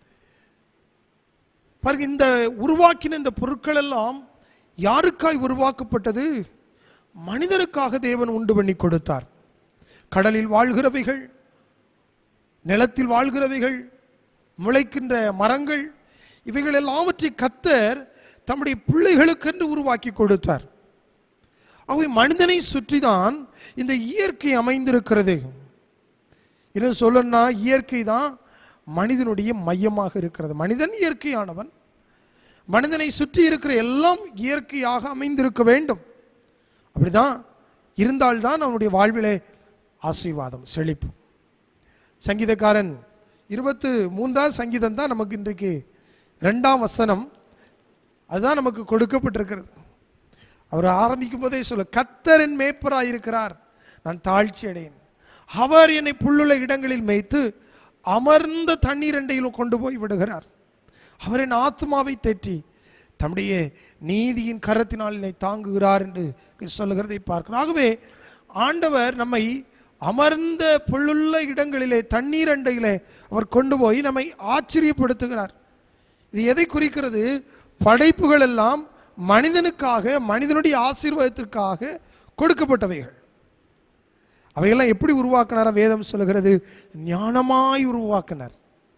பாருங்க, இந்த உருவாக்கின இந்த பொருட்கள் எல்லாம் யாருக்காய் உருவாக்கப்பட்டது? மனிதனுக்காக தேவன் உண்டு பண்ணி கொடுத்தார். கடலில் வாழ்கிறவைகள், நிலத்தில் வாழ்கிறவைகள், முளைக்கின்ற மரங்கள், இவைகள் எல்லாவற்றை கர்த்தர் தம்முடைய பிள்ளைகளுக்கென்று உருவாக்கி கொடுத்தார். அவை மனிதனை சுற்றிதான் இந்த இயற்கை அமைந்திருக்கிறது. இன்னும் சொல்லணும்னா இயற்கை தான் மனிதனுடைய மையமாக இருக்கிறது. மனிதன் இயற்கையானவன். மனிதனை சுற்றி இருக்கிற எல்லாம் இயற்கையாக அமைந்திருக்க வேண்டும். அப்படிதான் இருந்தால்தான் அவனுடைய வாழ்விலே ஆசீர்வாதம் செழிப்பு. சங்கீதக்காரன் இருபத்து மூன்றாம் சங்கீதம் தான் நமக்கு இன்றைக்கு ரெண்டாம் வசனம் அதுதான் நமக்கு கொடுக்கப்பட்டிருக்கிறது. அவர் ஆரம்பிக்கும் போதே சொல்ல, கர்த்தர் என் மேய்ப்பராய் இருக்கிறார், நான் தாழ்ச்சி அடையேன். அவர் என்னை புல்லுள்ள இடங்களில் மேய்த்து அமர்ந்த தண்ணீர் அண்டையிலும் கொண்டு போய் விடுகிறார். அவர் என் ஆத்மாவை தேற்றி தம்முடைய நீதியின் கரத்தினால் என்னை தாங்குகிறார் என்று சொல்லுகிறதை பார்க்கிறோம். ஆகவே ஆண்டவர் நம்மை அமர்ந்த புல்லுள்ள இடங்களிலே தண்ணீர் அண்டையிலே அவர் கொண்டு போய் நம்மை ஆச்சரியப்படுத்துகிறார். இது எதை குறிக்கிறது? படைப்புகள் எல்லாம் மனிதனுக்காக, மனிதனுடைய ஆசீர்வாதத்திற்காக கொடுக்கப்பட்டவைகள். அவையெல்லாம் எப்படி உருவாக்கினார்? வேதம் சொல்லுகிறது, ஞானமாய் உருவாக்கினார்.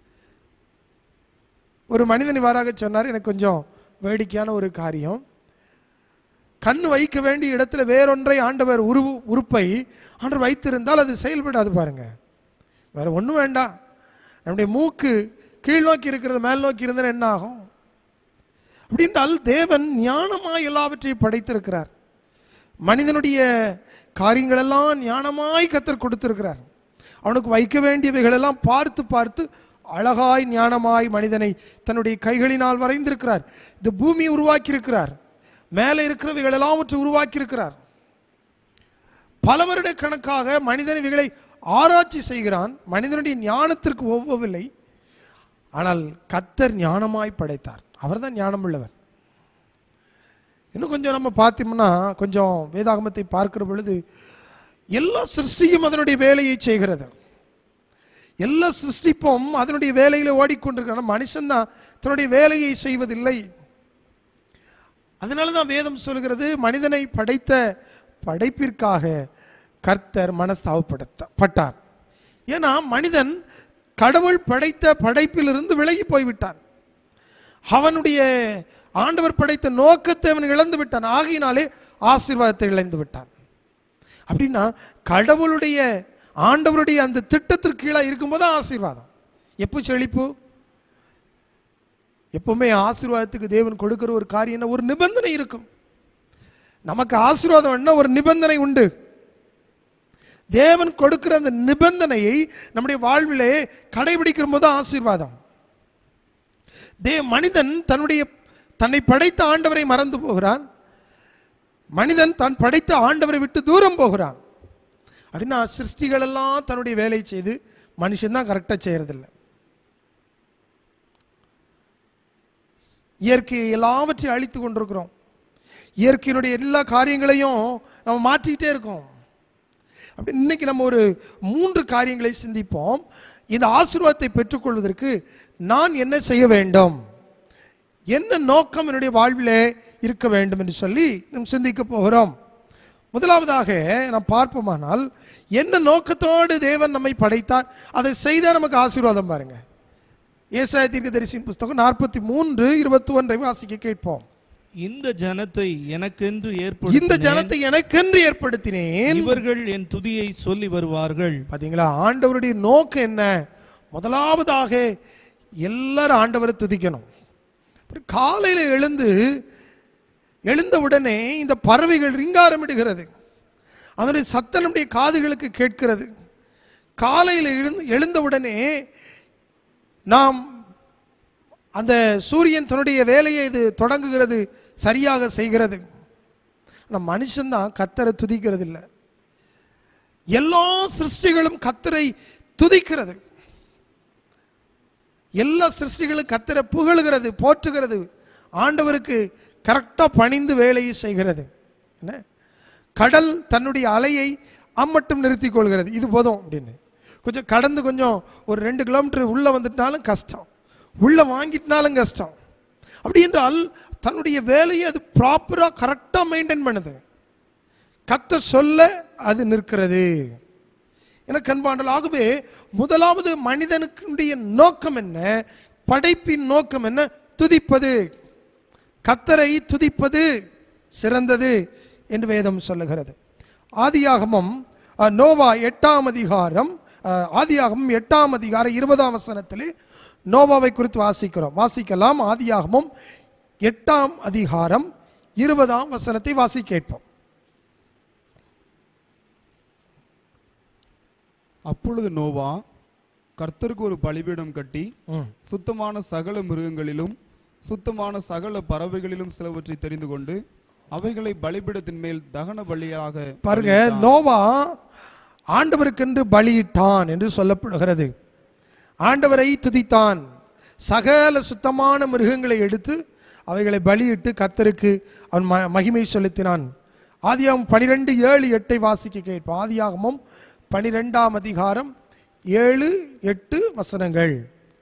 ஒரு மனிதன் இவ்வாறாக சொன்னார், எனக்கு கொஞ்சம் வேடிக்கையான ஒரு காரியம். கண் வைக்க வேண்டிய இடத்துல வேறொன்றை ஆண்டவர் உரு உறுப்பை ஆண்டவர் வைத்திருந்தால் அது செயல்படாது பாருங்க. வேற ஒன்றும் வேண்டாம். நம்முடைய மூக்கு கீழ் நோக்கி இருக்கிறது மேல் நோக்கி இருந்தால் என்ன ஆகும்? அப்படின்றால் தேவன் ஞானமாய் எல்லாவற்றையும் படைத்திருக்கிறார். மனிதனுடைய காரியங்களெல்லாம் ஞானமாய் கர்த்தர் கொடுத்திருக்கிறார். அவனுக்கு வைக்க வேண்டியவைகளெல்லாம் பார்த்து பார்த்து அழகாய் ஞானமாய் மனிதனை தன்னுடைய கைகளினால் வரைந்திருக்கிறார். இந்த பூமியை உருவாக்கியிருக்கிறார். மேலே இருக்கிறவைகள் எல்லாவற்றை உருவாக்கியிருக்கிறார். பல வருட கணக்காக மனிதன் இவைகளை ஆராய்ச்சி செய்கிறான். மனிதனுடைய ஞானத்திற்கு ஒவ்வொருவில்லை. ஆனால் கர்த்தர் ஞானமாய் படைத்தார். அவர் தான் ஞானம் உள்ளவர். இன்னும் கொஞ்சம் நம்ம பார்த்தோம்னா, கொஞ்சம் வேதாகமத்தை பார்க்கிற பொழுது எல்லா சிருஷ்டியும் அதனுடைய வேலையை செய்கிறது. எல்லா சிருஷ்டிப்பும் அதனுடைய வேலையில் ஓடிக்கொண்டிருக்கிற மனுஷன் தான் தன்னுடைய வேலையை செய்வதில்லை. அதனால தான் வேதம் சொல்கிறது, மனிதனை படைத்த படைப்பிற்காக கர்த்தர் மனஸ்தாபப்பட்டார். ஏன்னா மனிதன் கடவுள் படைத்த படைப்பிலிருந்து விலகி போய்விட்டான். அவனுடைய ஆண்டவர் படைத்த நோக்கத்தை அவன் இழந்து விட்டான். ஆகையினாலே ஆசீர்வாதத்தை இழந்து விட்டான். அப்படின்னா கடவுளுடைய ஆண்டவருடைய அந்த திட்டத்திற்கு கீழே இருக்கும்போது ஆசீர்வாதம். எப்போ செழிப்பு? எப்பவுமே ஆசீர்வாதத்துக்கு தேவன் கொடுக்கிற ஒரு காரியம், ஒரு நிபந்தனை இருக்கும். நமக்கு ஆசீர்வாதம் என்ன? ஒரு நிபந்தனை உண்டு. தேவன் கொடுக்கிற அந்த நிபந்தனையை நம்முடைய வாழ்விலே கடைபிடிக்கிற போது ஆசீர்வாதம். தே மனிதன் தன்னுடைய தன்னை படைத்த ஆண்டவரை மறந்து போகிறான். மனிதன் தான் படைத்த ஆண்டவரை விட்டு தூரம் போகிறான். அப்படின்னா சிருஷ்டிகள் எல்லாம் தன்னுடைய வேலையை செய்து மனுஷன் தான் கரெக்டாக செய்யறதில்லை. இயற்கையை எல்லாவற்றையும் அழித்து கொண்டிருக்கிறோம். இயற்கையினுடைய எல்லா காரியங்களையும் நம்ம மாற்றிக்கிட்டே இருக்கோம். அப்படி இன்னைக்கு நம்ம ஒரு மூன்று காரியங்களை சிந்திப்போம். இந்த ஆசீர்வாதத்தை பெற்றுக்கொள்வதற்கு நான் என்ன செய்ய வேண்டும், என்ன நோக்கம் என்னுடைய வாழ்விலே இருக்க வேண்டும் என்று சொல்லி நாம் சிந்திக்க போகிறோம். முதலாவதாக நாம் பார்ப்போமானால், என்ன நோக்கத்தோடு தேவன் நம்மை படைத்தார், அதை செய்தால் நமக்கு ஆசீர்வாதம். பாருங்க, ஏசாயா தீர்க்கதரிசியின் புத்தகம் நாற்பத்தி மூன்று இருபத்தி ஒன்றை வாசிக்க கேட்போம். இந்த ஜனத்தை எனக்கென்று ஏற்படுத்தி இந்த ஜனத்தை எனக்கென்று ஏற்படுத்தினேன், இவர்கள் என் துதியை சொல்லி வருவார்கள். பாத்தீங்களா? ஆண்டவருடைய நோக்கம் என்ன? முதலாவதாக எல்லாரும் ஆண்டவரை துதிக்கணும். காலையில் எழுந்து எழுந்தவுடனே இந்த பறவைகள் ரிங்காரமிடுகிறது. அதனுடைய சத்தம் நம்முடைய காதுகளுக்கு கேட்கிறது. காலையில் எழுந்து எழுந்தவுடனே நாம் அந்த சூரியன் தன்னுடைய வேலையை இது தொடங்குகிறது, சரியாக செய்கிறது. ஆனால் மனுஷன்தான் கர்த்தரை துதிக்கிறது இல்லை. எல்லா சிருஷ்டிகளும் கர்த்தரை துதிக்கிறது. எல்லா சிருஷ்டிகளும் கர்த்தரை புகழுகிறது, போற்றுகிறது, ஆண்டவருக்கு கரெக்டாக பணிந்து வேலையை செய்கிறது. என்ன, கடல் தன்னுடைய அலையை அம்மட்டும் நிறுத்தி கொள்கிறது, இது போதும் அப்படின்னு. கொஞ்சம் கடந்து கொஞ்சம் ஒரு ரெண்டு கிலோமீட்டர் உள்ளே வந்துட்டாலும் கஷ்டம், உள்ளே வாங்கிட்டாலும் கஷ்டம். அப்படி என்றால் தன்னுடைய வேலையை அது ப்ராப்பராக கரெக்டாக மெயின்டைன் பண்ணுது. கர்த்தர் சொல்ல அது நிற்கிறது. எனக்கு அன்பாண்டல், ஆகவே முதலாவது மனிதனுடைய நோக்கம் என்ன? படைப்பின் நோக்கம் என்ன? துதிப்பது. கர்த்தரை துதிப்பது சிறந்தது என்று வேதம் சொல்லுகிறது. ஆதியாகமம் நோவா எட்டாம் அதிகாரம் ஆதியாகமம் எட்டாம் அதிகாரம் இருபதாம் வசனத்திலே நோவாவை குறித்து வாசிக்கிறோம். வாசிக்கலாம். ஆதியாகமம் எட்டாம் அதிகாரம் இருபதாம் வசனத்தை வாசி கேட்போம். அப்பொழுது நோவா கர்த்தருக்கு ஒரு பலிபீடம் கட்டி சுத்தமான சகல மிருகங்களிலும் சுத்தமான சகல பறவைகளிலும் சிலவற்றை தெரிந்து கொண்டு அவைகளை பலிபீடத்தின் மேல் தகன பலியாக பாருங்க, நோவா ஆண்டவருக்கென்று பலியிட்டான் என்று சொல்லப்படுகிறது. ஆண்டவரை துதித்தான். சகல சுத்தமான மிருகங்களை எடுத்து அவைகளை பலியிட்டு கர்த்தருக்கு அவன் மகிமை செலுத்தினான். ஆதியாகமம் பனிரெண்டு ஏழு எட்டை வாசிக்க கேட்போம். ஆதியாகமம் பனிரெண்டாம் அதிகாரம் ஏழு எட்டு வசனங்கள்.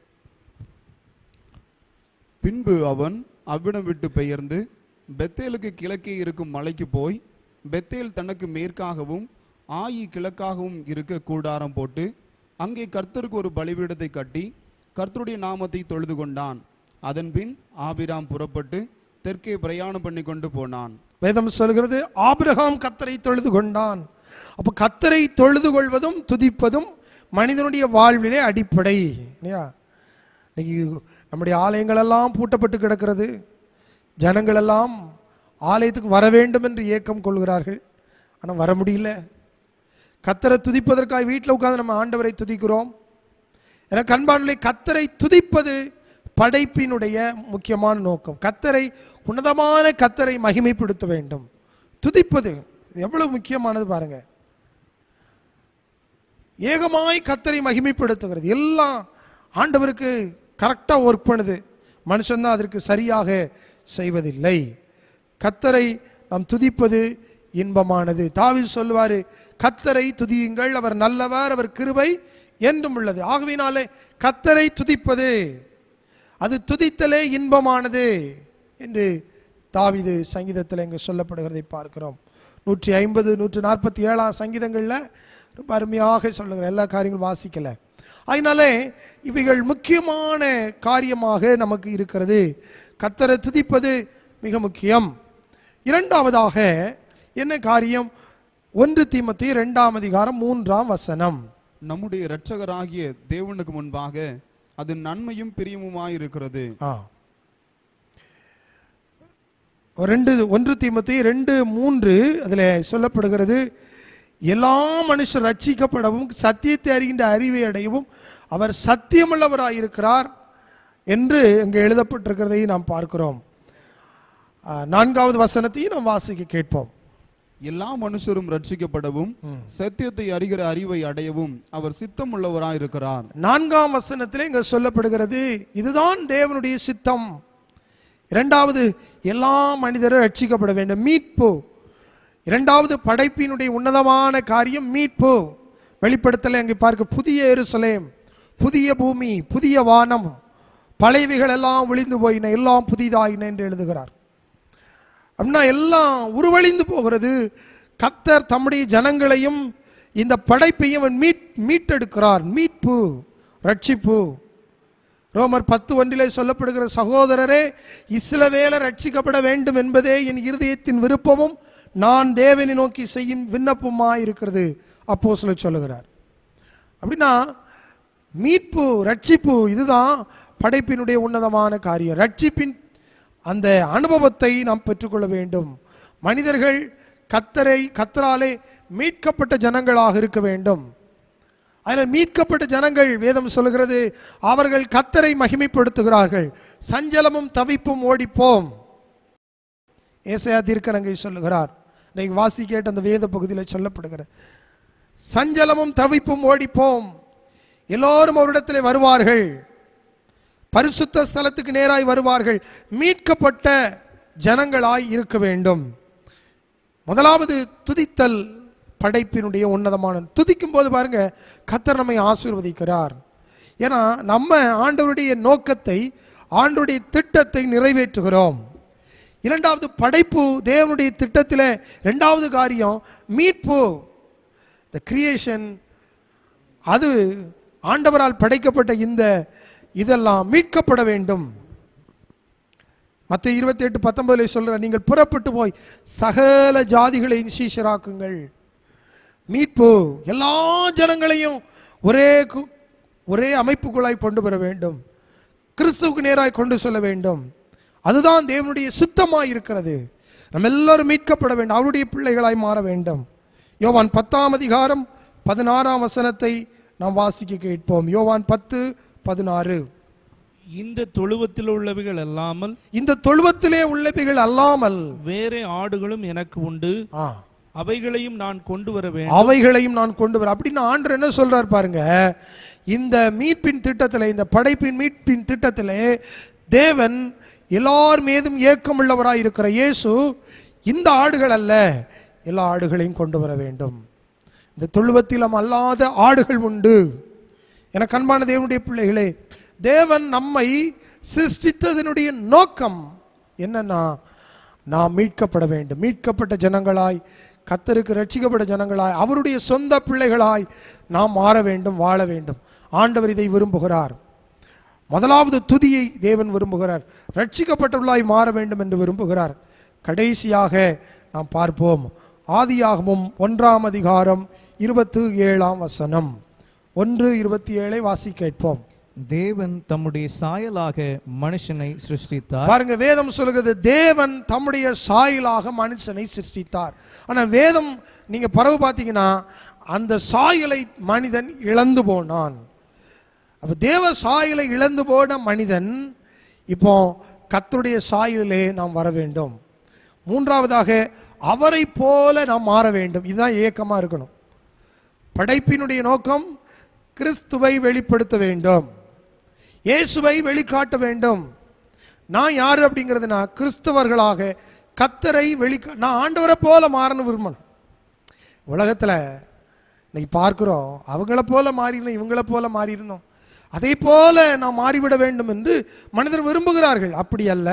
பின்பு அவன் அவ்விடம் விட்டு பெயர்ந்து பெத்தேலுக்கு கிழக்கே இருக்கும் மலைக்கு போய் பெத்தேல் தனக்கு மேற்காகவும் ஆயி கிழக்காகவும் இருக்க கூடாரம் போட்டு அங்கே கர்த்தருக்கு ஒரு பலிபீடத்தை கட்டி கர்த்தருடைய நாமத்தை தொழுது கொண்டான். அதன் பின் ஆபிராம் புறப்பட்டு தெற்கே பிரயாணம் பண்ணி கொண்டு போனான். வேதம் சொல்கிறது ஆபிரகாம் கர்த்தரை தொழுது கொண்டான். அப்போ கர்த்தரை தொழுது கொள்வதும் துதிப்பதும் மனிதனுடைய வாழ்விலே அடிப்படை இல்லையா? இன்னைக்கு நம்முடைய ஆலயங்கள் எல்லாம் பூட்டப்பட்டு கிடக்கிறது. ஜனங்கள் எல்லாம் ஆலயத்துக்கு வர வேண்டும் என்று ஏக்கம் கொள்கிறார்கள். ஆனால் வர முடியல. கர்த்தரை துதிப்பதற்காக வீட்டில் உட்கார்ந்து நம்ம ஆண்டவரை துதிக்கிறோம். என கண்பான்களை கர்த்தரை துதிப்பது படைப்பினுடைய முக்கியமான நோக்கம். கர்த்தரை உன்னதமான கர்த்தரை மகிமைப்படுத்த வேண்டும். துதிப்பது எவ்வளவு முக்கியமானது பாருங்க. ஏகமாய் கர்த்தரை மகிமைப்படுத்துகிறது. எல்லாம் ஆண்டவருக்கு கரெக்டாக ஒர்க் பண்ணுது. மனுஷன்தான் அதற்கு சரியாக செய்வதில்லை. கர்த்தரை நாம் துதிப்பது இன்பமானது. தாவீது சொல்லுவாரு, கர்த்தரை துதியுங்கள், அவர் நல்லவர், அவர் கிருபை என்றும் உள்ளது. ஆகவேனாலே கர்த்தரை துதிப்பது அது துதித்தலே இன்பமானது என்று தாவீது சங்கீதத்தில் இங்கு சொல்லப்படுகிறதை பார்க்கிறோம். நூற்றி ஐம்பது நூற்றி நாற்பத்தி ஏழாம் சங்கீதங்களில் ரொம்ப அருமையாக சொல்லுகிற எல்லா காரியங்களும் வாசிக்கலை. அதனாலே இவைகள் முக்கியமான காரியமாக நமக்கு இருக்கிறது. கர்த்தரை துதிப்பது மிக முக்கியம். இரண்டாவதாக என்ன காரியம்? ஒன்று தீமோத்தேயு இரண்டாம் அதிகாரம் மூன்றாம் வசனம். நம்முடைய இரட்சகராகிய தேவனுக்கு முன்பாக அது நன்மையும் பிரியமுமாய் இருக்கிறது. ரெண்டு ஒன்று தீமோத்தேயு ரெண்டு மூன்று அதில் சொல்லப்படுகிறது, எல்லா மனுஷர் ரட்சிக்கப்படவும் சத்தியத்தை அறிகின்ற அறிவை அடையவும் அவர் சத்தியமுள்ளவராயிருக்கிறார் என்று இங்கே எழுதப்பட்டிருக்கிறதை நாம் பார்க்கிறோம். நான்காவது வசனத்தையும் நாம் வாசிக்க கேட்போம். எல்லா மனுஷரும் ரட்சிக்கப்படவும் சத்தியத்தை அறிகிற அறிவை அடையவும் அவர் சித்தம் உள்ளவராயிருக்கிறார். நான்காம் வசனத்திலே இங்க சொல்லப்படுகிறது, இதுதான் தேவனுடைய சித்தம். இரண்டாவது, எல்லா மனிதரும் ரட்சிக்கப்பட வேண்டும், மீட்பு. இரண்டாவது, படைப்பினுடைய உன்னதமான காரியம் மீட்பு. வெளிப்படுத்தலை அங்கே பார்க்க, புதிய எருசலேம், புதிய பூமி, புதிய வானம், பழையவைகள் எல்லாம் ஒளிந்து போயின, எல்லாம் புதிதாயின என்று எழுதுகிறார். அப்படின்னா எல்லாம் உருவழிந்து போகிறது. கர்த்தர் தம்முடைய ஜனங்களையும் இந்த படைப்பையும் மீட் மீட்டெடுக்கிறார். மீட்பு, ரட்சிப்பு. ரோமர் பத்து ஒன்றிலே சொல்லப்படுகிற, சகோதரரே, இஸ்ரவேலர் ரட்சிக்கப்பட வேண்டும் என்பதே என் இருதயத்தின் விருப்பமும் நான் தேவனை நோக்கி செய்யும் விண்ணப்பமாய் இருக்கிறது அப்போஸ்தலர் சொல்லுகிறார். அப்படின்னா மீட்பு, ரட்சிப்பு, இதுதான் படைப்பினுடைய உன்னதமான காரியம். ரட்சிப்பின் அந்த அனுபவத்தை நாம் பெற்றுக்கொள்ள வேண்டும். மனிதர்கள் கர்த்தரை கர்த்தராலே மீட்கப்பட்ட ஜனங்களாக இருக்க வேண்டும். அதில் மீட்கப்பட்ட ஜனங்கள், வேதம் சொல்லுகிறது, அவர்கள் கர்த்தரை மகிமைப்படுத்துகிறார்கள். சஞ்சலமும் தவிப்பும் ஓடிப்போம். ஏசாயா தீர்க்கதரிசி சொல்லுகிறார். இன்னைக்கு வாசி கேட்ட அந்த வேத பகுதியில் சொல்லப்படுகிறது, சஞ்சலமும் தவிப்பும் ஓடிப்போம், எல்லோரும் அவரிடத்தில் வருவார்கள், பரிசுத்த ஸ்தலத்துக்கு நேராய் வருவார்கள், மீட்கப்பட்ட ஜனங்களாய் இருக்க வேண்டும். முதலாவது துதித்தல் படைப்பினுடைய உன்னதமான. துதிக்கும் போது பாருங்க, கர்த்தர் நம்மை ஆசீர்வதிக்கிறார். ஏன்னா நம்ம ஆண்டவருடைய நோக்கத்தை, ஆண்டவருடைய திட்டத்தை நிறைவேற்றுகிறோம். இரண்டாவது, படைப்பு தேவனுடைய திட்டத்தில் இரண்டாவது காரியம் மீட்பு, த கிரியேஷன். அது ஆண்டவரால் படைக்கப்பட்ட இந்த இதெல்லாம் மீட்கப்பட வேண்டும். மத்தேயு இருபத்தி எட்டு பத்தொன்பதுல சொல்ற, நீங்கள் புறப்பட்டு போய் சகல ஜாதிகளையும் சீஷராக்குங்கள். மீட்பு எல்லா ஜனங்களையும் ஒரே கு- ஒரே அமைப்புக்குள்ளாய் கொண்டு வர வேண்டும், கிறிஸ்துவுக்கு நேராய் கொண்டு செல்ல வேண்டும். அதுதான் தேவனுடைய சித்தமாய் இருக்கிறது. நம்ம எல்லாரும் மீட்கப்பட வேண்டும், அவருடைய பிள்ளைகளாய் மாற வேண்டும். யோவான் பத்தாம் அதிகாரம் பதினாறாம் வசனத்தை நாம் வாசிக்க கேட்போம். யோவான் பத்து பதினாறு. இந்த தொழுவத்தில் உள்ளவைகள் அல்லாமல் இந்த தொழுவத்திலே உள்ளவைகள் அல்லாமல் வேறே ஆடுகளும் எனக்கு உண்டு, ஆ, அவைகளையும் நான் கொண்டு வர வேண்டும். அவைகளையும் நான் கொண்டு வர. அப்படின்னு ஆண்டவர் என்ன சொல்றார் பாருங்க. இந்த மீட்பின் திட்டத்திலே, இந்த படைப்பின் மீட்பின் திட்டத்திலே தேவன் எல்லார் மீதும் ஏக்கம் உள்ளவராய் இருக்கிற இயேசு இந்த ஆடுகள் அல்ல, எல்லா ஆடுகளையும் கொண்டு வர வேண்டும். இந்த தொழுவத்திலும் அல்லாத ஆடுகள் உண்டு. என கண்பான தேவனுடைய பிள்ளைகளே, தேவன் நம்மை சிருஷ்டித்ததனுடைய நோக்கம் என்னன்னா, நாம் மீட்கப்பட வேண்டும். மீட்கப்பட்ட ஜனங்களாய், கர்த்தருக்கு ரட்சிக்கப்பட்ட ஜனங்களாய், அவருடைய சொந்த பிள்ளைகளாய் நாம் மாற வேண்டும், வாழ வேண்டும். ஆண்டவர் இதை விரும்புகிறார். முதலாவது துதியை தேவன் விரும்புகிறார், ரட்சிக்கப்பட்டவர்களாய் மாற வேண்டும் என்று விரும்புகிறார். கடைசியாக நாம் பார்ப்போம், ஆதியாகமம் ஒன்றாம் அதிகாரம் இருபத்தி ஏழாம் வசனம். ஒன்று இருபத்தி ஏழை வாசி கேட்போம். தேவன் தம்முடைய சாயலாக மனுஷனை சிருஷ்டித்தார். பாருங்க, வேதம் சொல்லுகிறது தேவன் தம்முடைய சாயலாக மனுஷனை சிருஷ்டித்தார். ஆனா வேதம் நீங்க பரவு பார்த்தீங்கன்னா அந்த சாயலை மனிதன் இழந்து போனான். அப்ப தேவ சாயலை இழந்து போன மனிதன் இப்போ கர்த்தருடைய சாயலிலே நாம் வர வேண்டும். மூன்றாவதாக அவரை போல நாம் மாற வேண்டும். இதுதான் ஏக்கமா இருக்கணும். படைப்பினுடைய நோக்கம் கிறிஸ்துவை வெளிப்படுத்த வேண்டும், இயேசுவை வெளிக்காட்ட வேண்டும். நான் யாரு அப்படிங்கிறதுனா கிறிஸ்தவர்களாக கர்த்தரை வெளிக்கா நான் ஆண்டவரை போல மாறணும் விரும்பணும். உலகத்தில் இன்னைக்கு பார்க்கிறோம், அவங்கள போல மாறிடணும், இவங்கள போல மாறிடணும், அதே போல நாம் மாறிவிட வேண்டும் என்று மனிதர் விரும்புகிறார்கள். அப்படி அல்ல,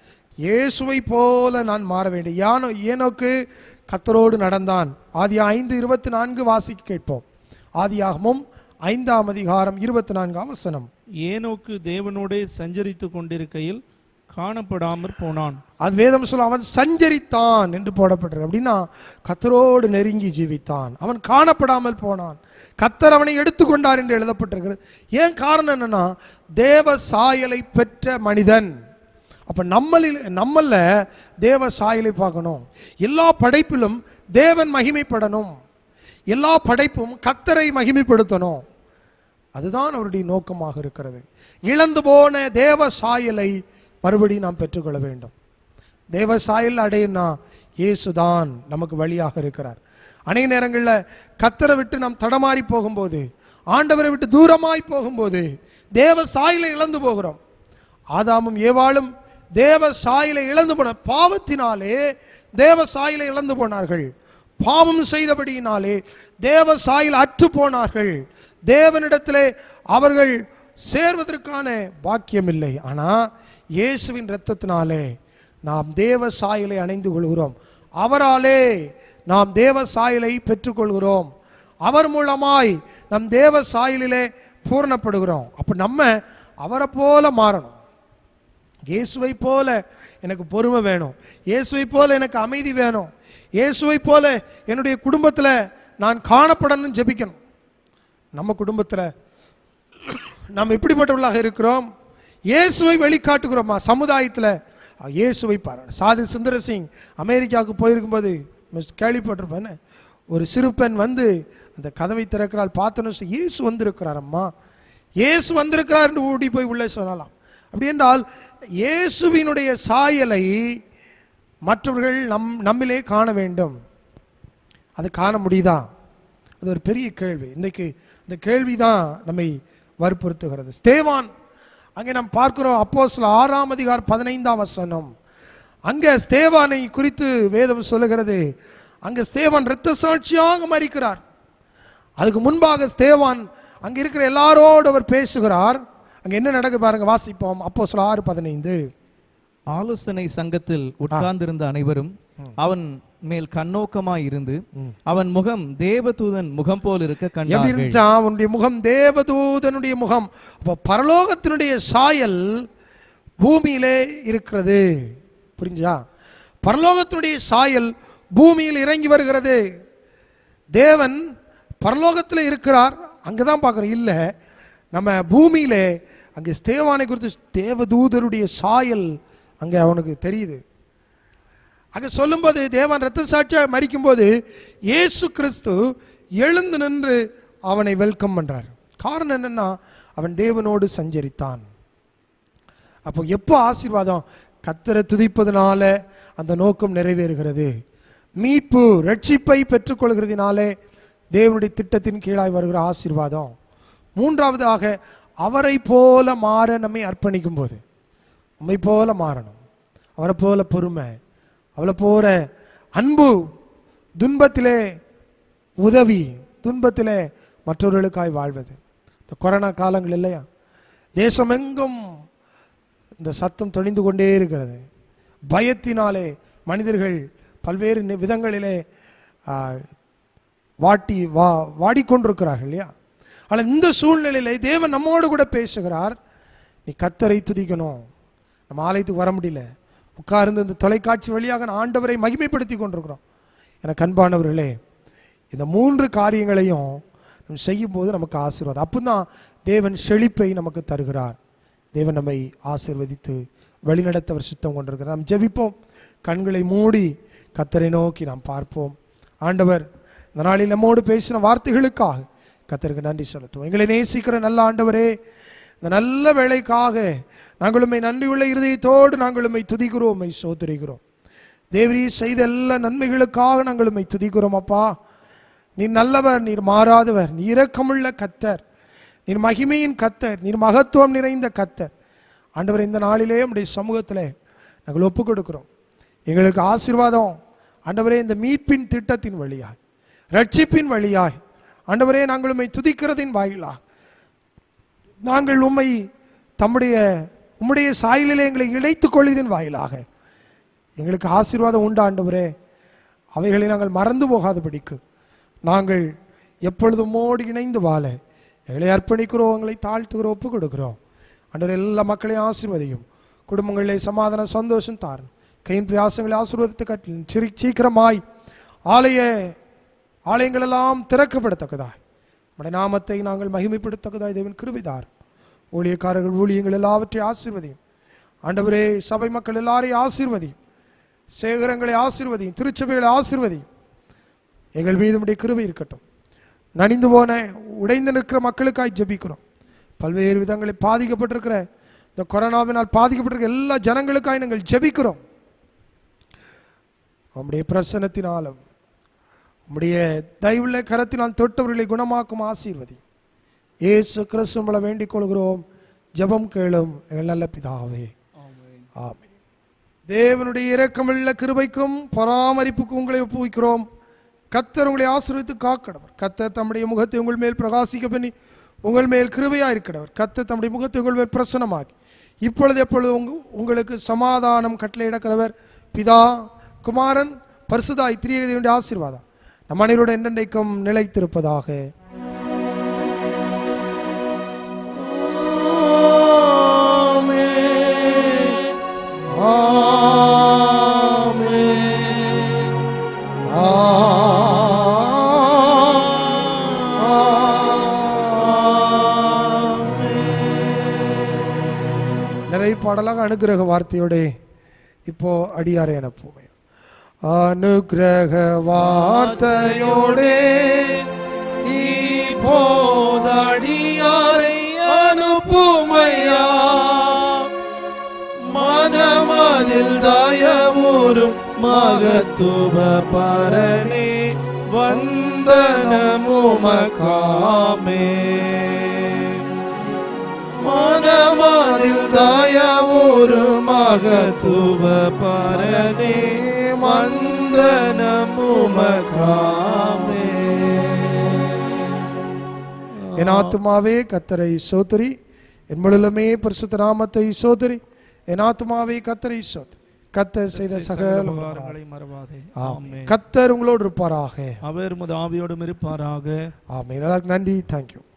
இயேசுவை போல நான் மாற வேண்டும். யானோ ஏனோக்கு கர்த்தரோடு நடந்தான். ஆதி ஐந்து இருபத்தி நான்கு வாசிக்க கேட்போம். ஆதியாகமம் ஐந்தாம் அதிகாரம் இருபத்தி நான்காம் வசனம். ஏனோக்கு தேவனோடே சஞ்சரித்து கொண்டிருக்கையில் காணப்படாமற் போனான். அது வேதம் சொல்ல, அவன் சஞ்சரித்தான் என்று போடப்பட்டது. அப்படின்னா கர்த்தரோடு நெருங்கி ஜீவித்தான், அவன் காணப்படாமல் போனான், கர்த்தர் அவனை எடுத்துக்கொண்டார் என்று எழுதப்பட்டிருக்கிறது. ஏன் காரணம் என்னன்னா, தேவ சாயலை பெற்ற மனிதன். அப்ப நம்மளில் நம்மள தேவ சாயலை பார்க்கணும். எல்லா படைப்பிலும் தேவன் மகிமைப்படணும், எல்லா படைப்பும் கர்த்தரை மகிமைப்படுத்தணும். அதுதான் அவருடைய நோக்கமாக இருக்கிறது. இழந்து போன தேவ சாயலை மறுபடியும் நாம் பெற்றுக்கொள்ள வேண்டும். தேவ சாயல் அடையினா இயேசுதான் நமக்கு வழியாக இருக்கிறார். அநேக நேரங்களில் கர்த்தரை விட்டு நாம் தடமாறி போகும்போது, ஆண்டவரை விட்டு தூரமாய் போகும்போது தேவ சாயலை இழந்து போகிறோம். ஆதாமும் ஏவாளும் தேவ சாயலை இழந்து போன பாவத்தினாலே தேவ சாயலை இழந்து போனார்கள். பாவம் செய்தபடியினாலே தேவ சாயல் அற்று போனார்கள். தேவனிடத்திலே அவர்கள் சேர்வதற்கான பாக்கியம் இல்லை. ஆனால் இயேசுவின் இரத்தத்தினாலே நாம் தேவ சாயலை அணைந்து கொள்கிறோம். அவராலே நாம் தேவ சாயலை பெற்றுக்கொள்கிறோம். அவர் மூலமாய் நம் தேவ சாயலிலே பூரணப்படுகிறோம். அப்போ நம்ம அவரை போல மாறணும். இயேசுவை போல எனக்கு பொறுமை வேணும், இயேசுவை போல எனக்கு அமைதி வேணும், இயேசுவை போல என்னுடைய குடும்பத்தில் நான் காணப்படணும் ஜெபிக்கணும். நம்ம குடும்பத்தில் நாம் எப்படிப்பட்டவர்களாக இருக்கிறோம்? இயேசுவை வெளிக்காட்டுகிறோமா? சமுதாயத்தில் இயேசுவை பாரு. சாதி சுந்தர சிங் அமெரிக்காவுக்கு போயிருக்கும்போது கேள்விப்பட்டிருப்பேன், ஒரு சிறு பெண் வந்து அந்த கதவை திறக்கிறாள், பார்த்தோன்னு இயேசு வந்திருக்கிறார், அம்மா இயேசு வந்திருக்கிறார் என்று ஓடி போய் உள்ளே சொல்லலாம். அப்படி என்றால் இயேசுவினுடைய சாயலை மற்றவர்கள் நம் நம்மிலே காண வேண்டும். அது காண முடியுதா? அது ஒரு பெரிய கேள்வி. இன்றைக்கு இந்த கேள்விதான் நம்மை வற்புறுத்துகிறது. ஸ்தேவான், அங்கே நாம் பார்க்கிறோம் அப்போஸ்தலர் ஆறாம் அதிகாரம் பதினைந்தாம் வசனம். அங்கே ஸ்தேவானை குறித்து வேதம் சொல்லுகிறது, அங்கே ஸ்தேவான் இரத்த சாட்சியாக மரிக்கிறார். அதுக்கு முன்பாக ஸ்தேவான் அங்கே இருக்கிற எல்லாரோடு அவர் பேசுகிறார். அங்கே என்ன நடக்க பாருங்க, வாசிப்போம். அப்போஸ்தலர் ஆறு பதினைந்து. ஆலோசனை சங்கத்தில் உட்கார்ந்திருந்த அனைவரும் அவன் மேல் கண்ணோக்கமாய் இருந்து அவன் முகம் தேவதூதன் முகம் போல் இருக்க கண்டார்கள். அவனுடைய முகம் தேவதூதனுடைய முகம். அப்ப பரலோகத்தினுடைய சாயல் பூமியிலே இருக்கிறது. புரிஞ்சா? பரலோகத்தினுடைய சாயல் பூமியில் இறங்கி வருகிறது. தேவன் பரலோகத்தில் இருக்கிறார், அங்கே தான் பார்க்குறோம். இல்லை, நம்ம பூமியிலே அங்கே ஸ்தேவானை குறித்து தேவதூதருடைய சாயல் அங்கே அவனுக்கு தெரியுது. அங்கே சொல்லும்போது தேவன் இரத்த சாட்சியாக மரிக்கும்போது இயேசு கிறிஸ்து எழுந்து நின்று அவனை வெல்கம் பண்றார். காரணம் என்னன்னா, அவன் தேவனோடு சஞ்சரித்தான். அப்போ எப்போ ஆசீர்வாதம்? கர்த்தரை துதிப்பதனால அந்த நோக்கம் நிறைவேறுகிறது. மீட்பு ரட்சிப்பை பெற்றுக்கொள்கிறதுனாலே தேவனுடைய திட்டத்தின் கீழாய் வருகிற ஆசீர்வாதம். மூன்றாவதாக, அவரை போல மாற நம்மை அர்ப்பணிக்கும் போது, உம்மை போல மாறணும், அவரை போல பொறுமை, அவளை போற அன்பு, துன்பத்திலே உதவி, துன்பத்திலே மற்றவர்களுக்காய் வாழ்வது. இந்த கொரோனா காலங்கள் இல்லையா, தேசமெங்கும் இந்த சத்தம் தொனிந்து கொண்டே இருக்கிறது. பயத்தினாலே மனிதர்கள் பல்வேறு விதங்களிலே வாட்டி வா வாடிக்கொண்டிருக்கிறார்கள் இல்லையா. ஆனால் இந்த சூழ்நிலையிலே தேவன் நம்மோடு கூட பேசுகிறார். நீ கர்த்தரை துதிக்கணும். நம்ம ஆலயத்துக்கு வர முடியல, உட்கார்ந்து இந்த தொலைக்காட்சி வழியாக ஆண்டவரை மகிமைப்படுத்தி கொண்டிருக்கிறோம். எனக்கு அன்பானவர்களே, இந்த மூன்று காரியங்களையும் நம்ம செய்யும் போது நமக்கு ஆசீர்வாதம். அப்போதான் தேவன் செழிப்பை நமக்கு தருகிறார். தேவன் நம்மை ஆசீர்வதித்து வழிநடத்தவர் சுத்தம் கொண்டிருக்கிறார். நாம் ஜெபிப்போம். கண்களை மூடி கர்த்தரை நோக்கி நாம் பார்ப்போம். ஆண்டவர் இந்த நாளில் நம்மோடு பேசின வார்த்தைகளுக்காக கர்த்தருக்கு நன்றி செலுத்துவோம். எங்களை நேசிக்கிற நல்ல ஆண்டவரே, இந்த நல்ல வேளைக்காக நாங்கள் உம்மை நன்றியுள்ள இருதயத்தோடு நாங்கள் உம்மை துதிக்கிறோம், உம்மை சோதரிக்கிறோம். தேவரீ செய்த எல்லா நன்மைகளுக்காக நாங்கள் உம்மை துதிக்கிறோம். அப்பா, நீர் நல்லவர், நீர் மாறாதவர், நீர் இரக்கமுள்ள கர்த்தர், நீர் மகிமையின் கர்த்தர், நீர் மகத்துவம் நிறைந்த கர்த்தர். ஆண்டவர், இந்த நாளிலே உம்முடைய சமூகத்தில் நாங்கள் ஒப்புக் கொடுக்கிறோம். எங்களுக்கு ஆசீர்வாதம் ஆண்டவரே, இந்த மீட்பின் திட்டத்தின் வழியாய், ரட்சிப்பின் வழியாய் ஆண்டவரே நாங்கள் உம்மை துதிக்கிறதின் வாயிலாக நாங்கள் உம்மை தம்முடைய உம்முடைய சாயலிலே எங்களை இணைத்துக் கொள்வதின் வாயிலாக எங்களுக்கு ஆசீர்வாதம் உண்டு. ஆண்டவரே, அவைகளை நாங்கள் மறந்து போகாதபடிக்கு நாங்கள் எப்பொழுதும் மோடி இணைந்து வாழ எங்களை அர்ப்பணிக்கிறோம், எங்களை தாழ்த்துகிறோம், ஒப்பு கொடுக்கிறோம். ஆண்டவர், எல்லா மக்களையும் ஆசீர்வதியும், குடும்பங்களிலே சமாதான சந்தோஷம் தாரும், கையின் பிரயாசங்களை ஆசீர்வதித்து கட்டில் சிறு சீக்கிரமாய் ஆலய ஆலயங்கள் எல்லாம் திறக்கப்படத்தக்கதாய் நம்முடைய நாமத்தை நாங்கள் மகிமைப்படுத்தக்கதாய் தேவன் கிருபைதார். ஊழியக்காரர்கள் ஊழியங்கள் எல்லாவற்றையும் ஆசீர்வதியும். ஆண்டவரே, சபை மக்கள் எல்லாரையும் ஆசீர்வதியும், சேகரங்களை ஆசீர்வதியும், திருச்சபைகளை ஆசீர்வதியும். எங்கள் மீது உம்முடைய கிருபை இருக்கட்டும். நனிந்து போன உடைந்து நிற்கிற மக்களுக்காய் ஜெபிக்கிறோம். பல்வேறு விதங்களில் பாதிக்கப்பட்டிருக்கிற இந்த கொரோனாவினால் பாதிக்கப்பட்டிருக்கிற எல்லா ஜனங்களுக்காய் நாங்கள் ஜெபிக்கிறோம். உம்முடைய பிரசன்னத்தினாலும் உம்முடைய தயவுள்ள கரத்தினால் தொட்டவர்களை குணமாக்கும் ஆசீர்வதி. இயேசு கிறிஸ்து உம்மை வேண்டிக் கொள்கிறோம். ஜெபம் கேளும் எங்கள் நல்ல பிதாவே, ஆமென். தேவனுடைய இரக்கமுள்ள கிருபைக்கும் பராமரிப்புக்கும் உங்களை ஒப்புவிக்கிறோம். கர்த்தர் உங்களை ஆசீர்வதித்து காக்கடவர். கர்த்தர் தம்முடைய முகத்தை உங்கள் மேல் பிரகாசிக்க பண்ணி உங்கள் மேல் கிருபையா இருக்கிறவர். கர்த்தர் தம்முடைய முகத்தை உங்கள் மேல் பிரசன்னமாக்கி இப்பொழுது எப்பொழுது உங்களுக்கு சமாதானம் கட்டளையிடக்கிறவர். பிதா, குமாரன், பரிசுத்தாய் திரியேகனுடைய ஆசீர்வாதம் நம் அனைவரோடு என்றென்றைக்கும் நிலைத்திருப்பதாக. நிறைய பாடலாக அனுக்கிரக வார்த்தையோட இப்போ அடியாரை அனுப்புமே. அனுக்கிரக வார்த்தையோடே இப்போதடியாரை அனுப்புமையா, மனமதில் தயவுறும் மகத்துவ பரனே, வந்தனமுமக்காமே. மனமதில் தயவுறும் மகத்துவ பரனே, வந்தனமுமக்காமே. என் ஆத்துமாவே கர்த்தரை ஸ்தோத்திரி, என் முழுமே பரிசுத்த நாமத்தை ஸ்தோத்திரி. என் ஆத்துமாவே கர்த்தரை ஸ்தோத்திரி, கர்த்தர் செய்த சகல உபகாரங்களை மறவாதே. ஆமென். கர்த்தர் உங்களோடு இருப்பாராக, அவர் உமது ஆவியோடும் இருப்பாராக. ஆமென். நன்றி. தேங்க்யூ.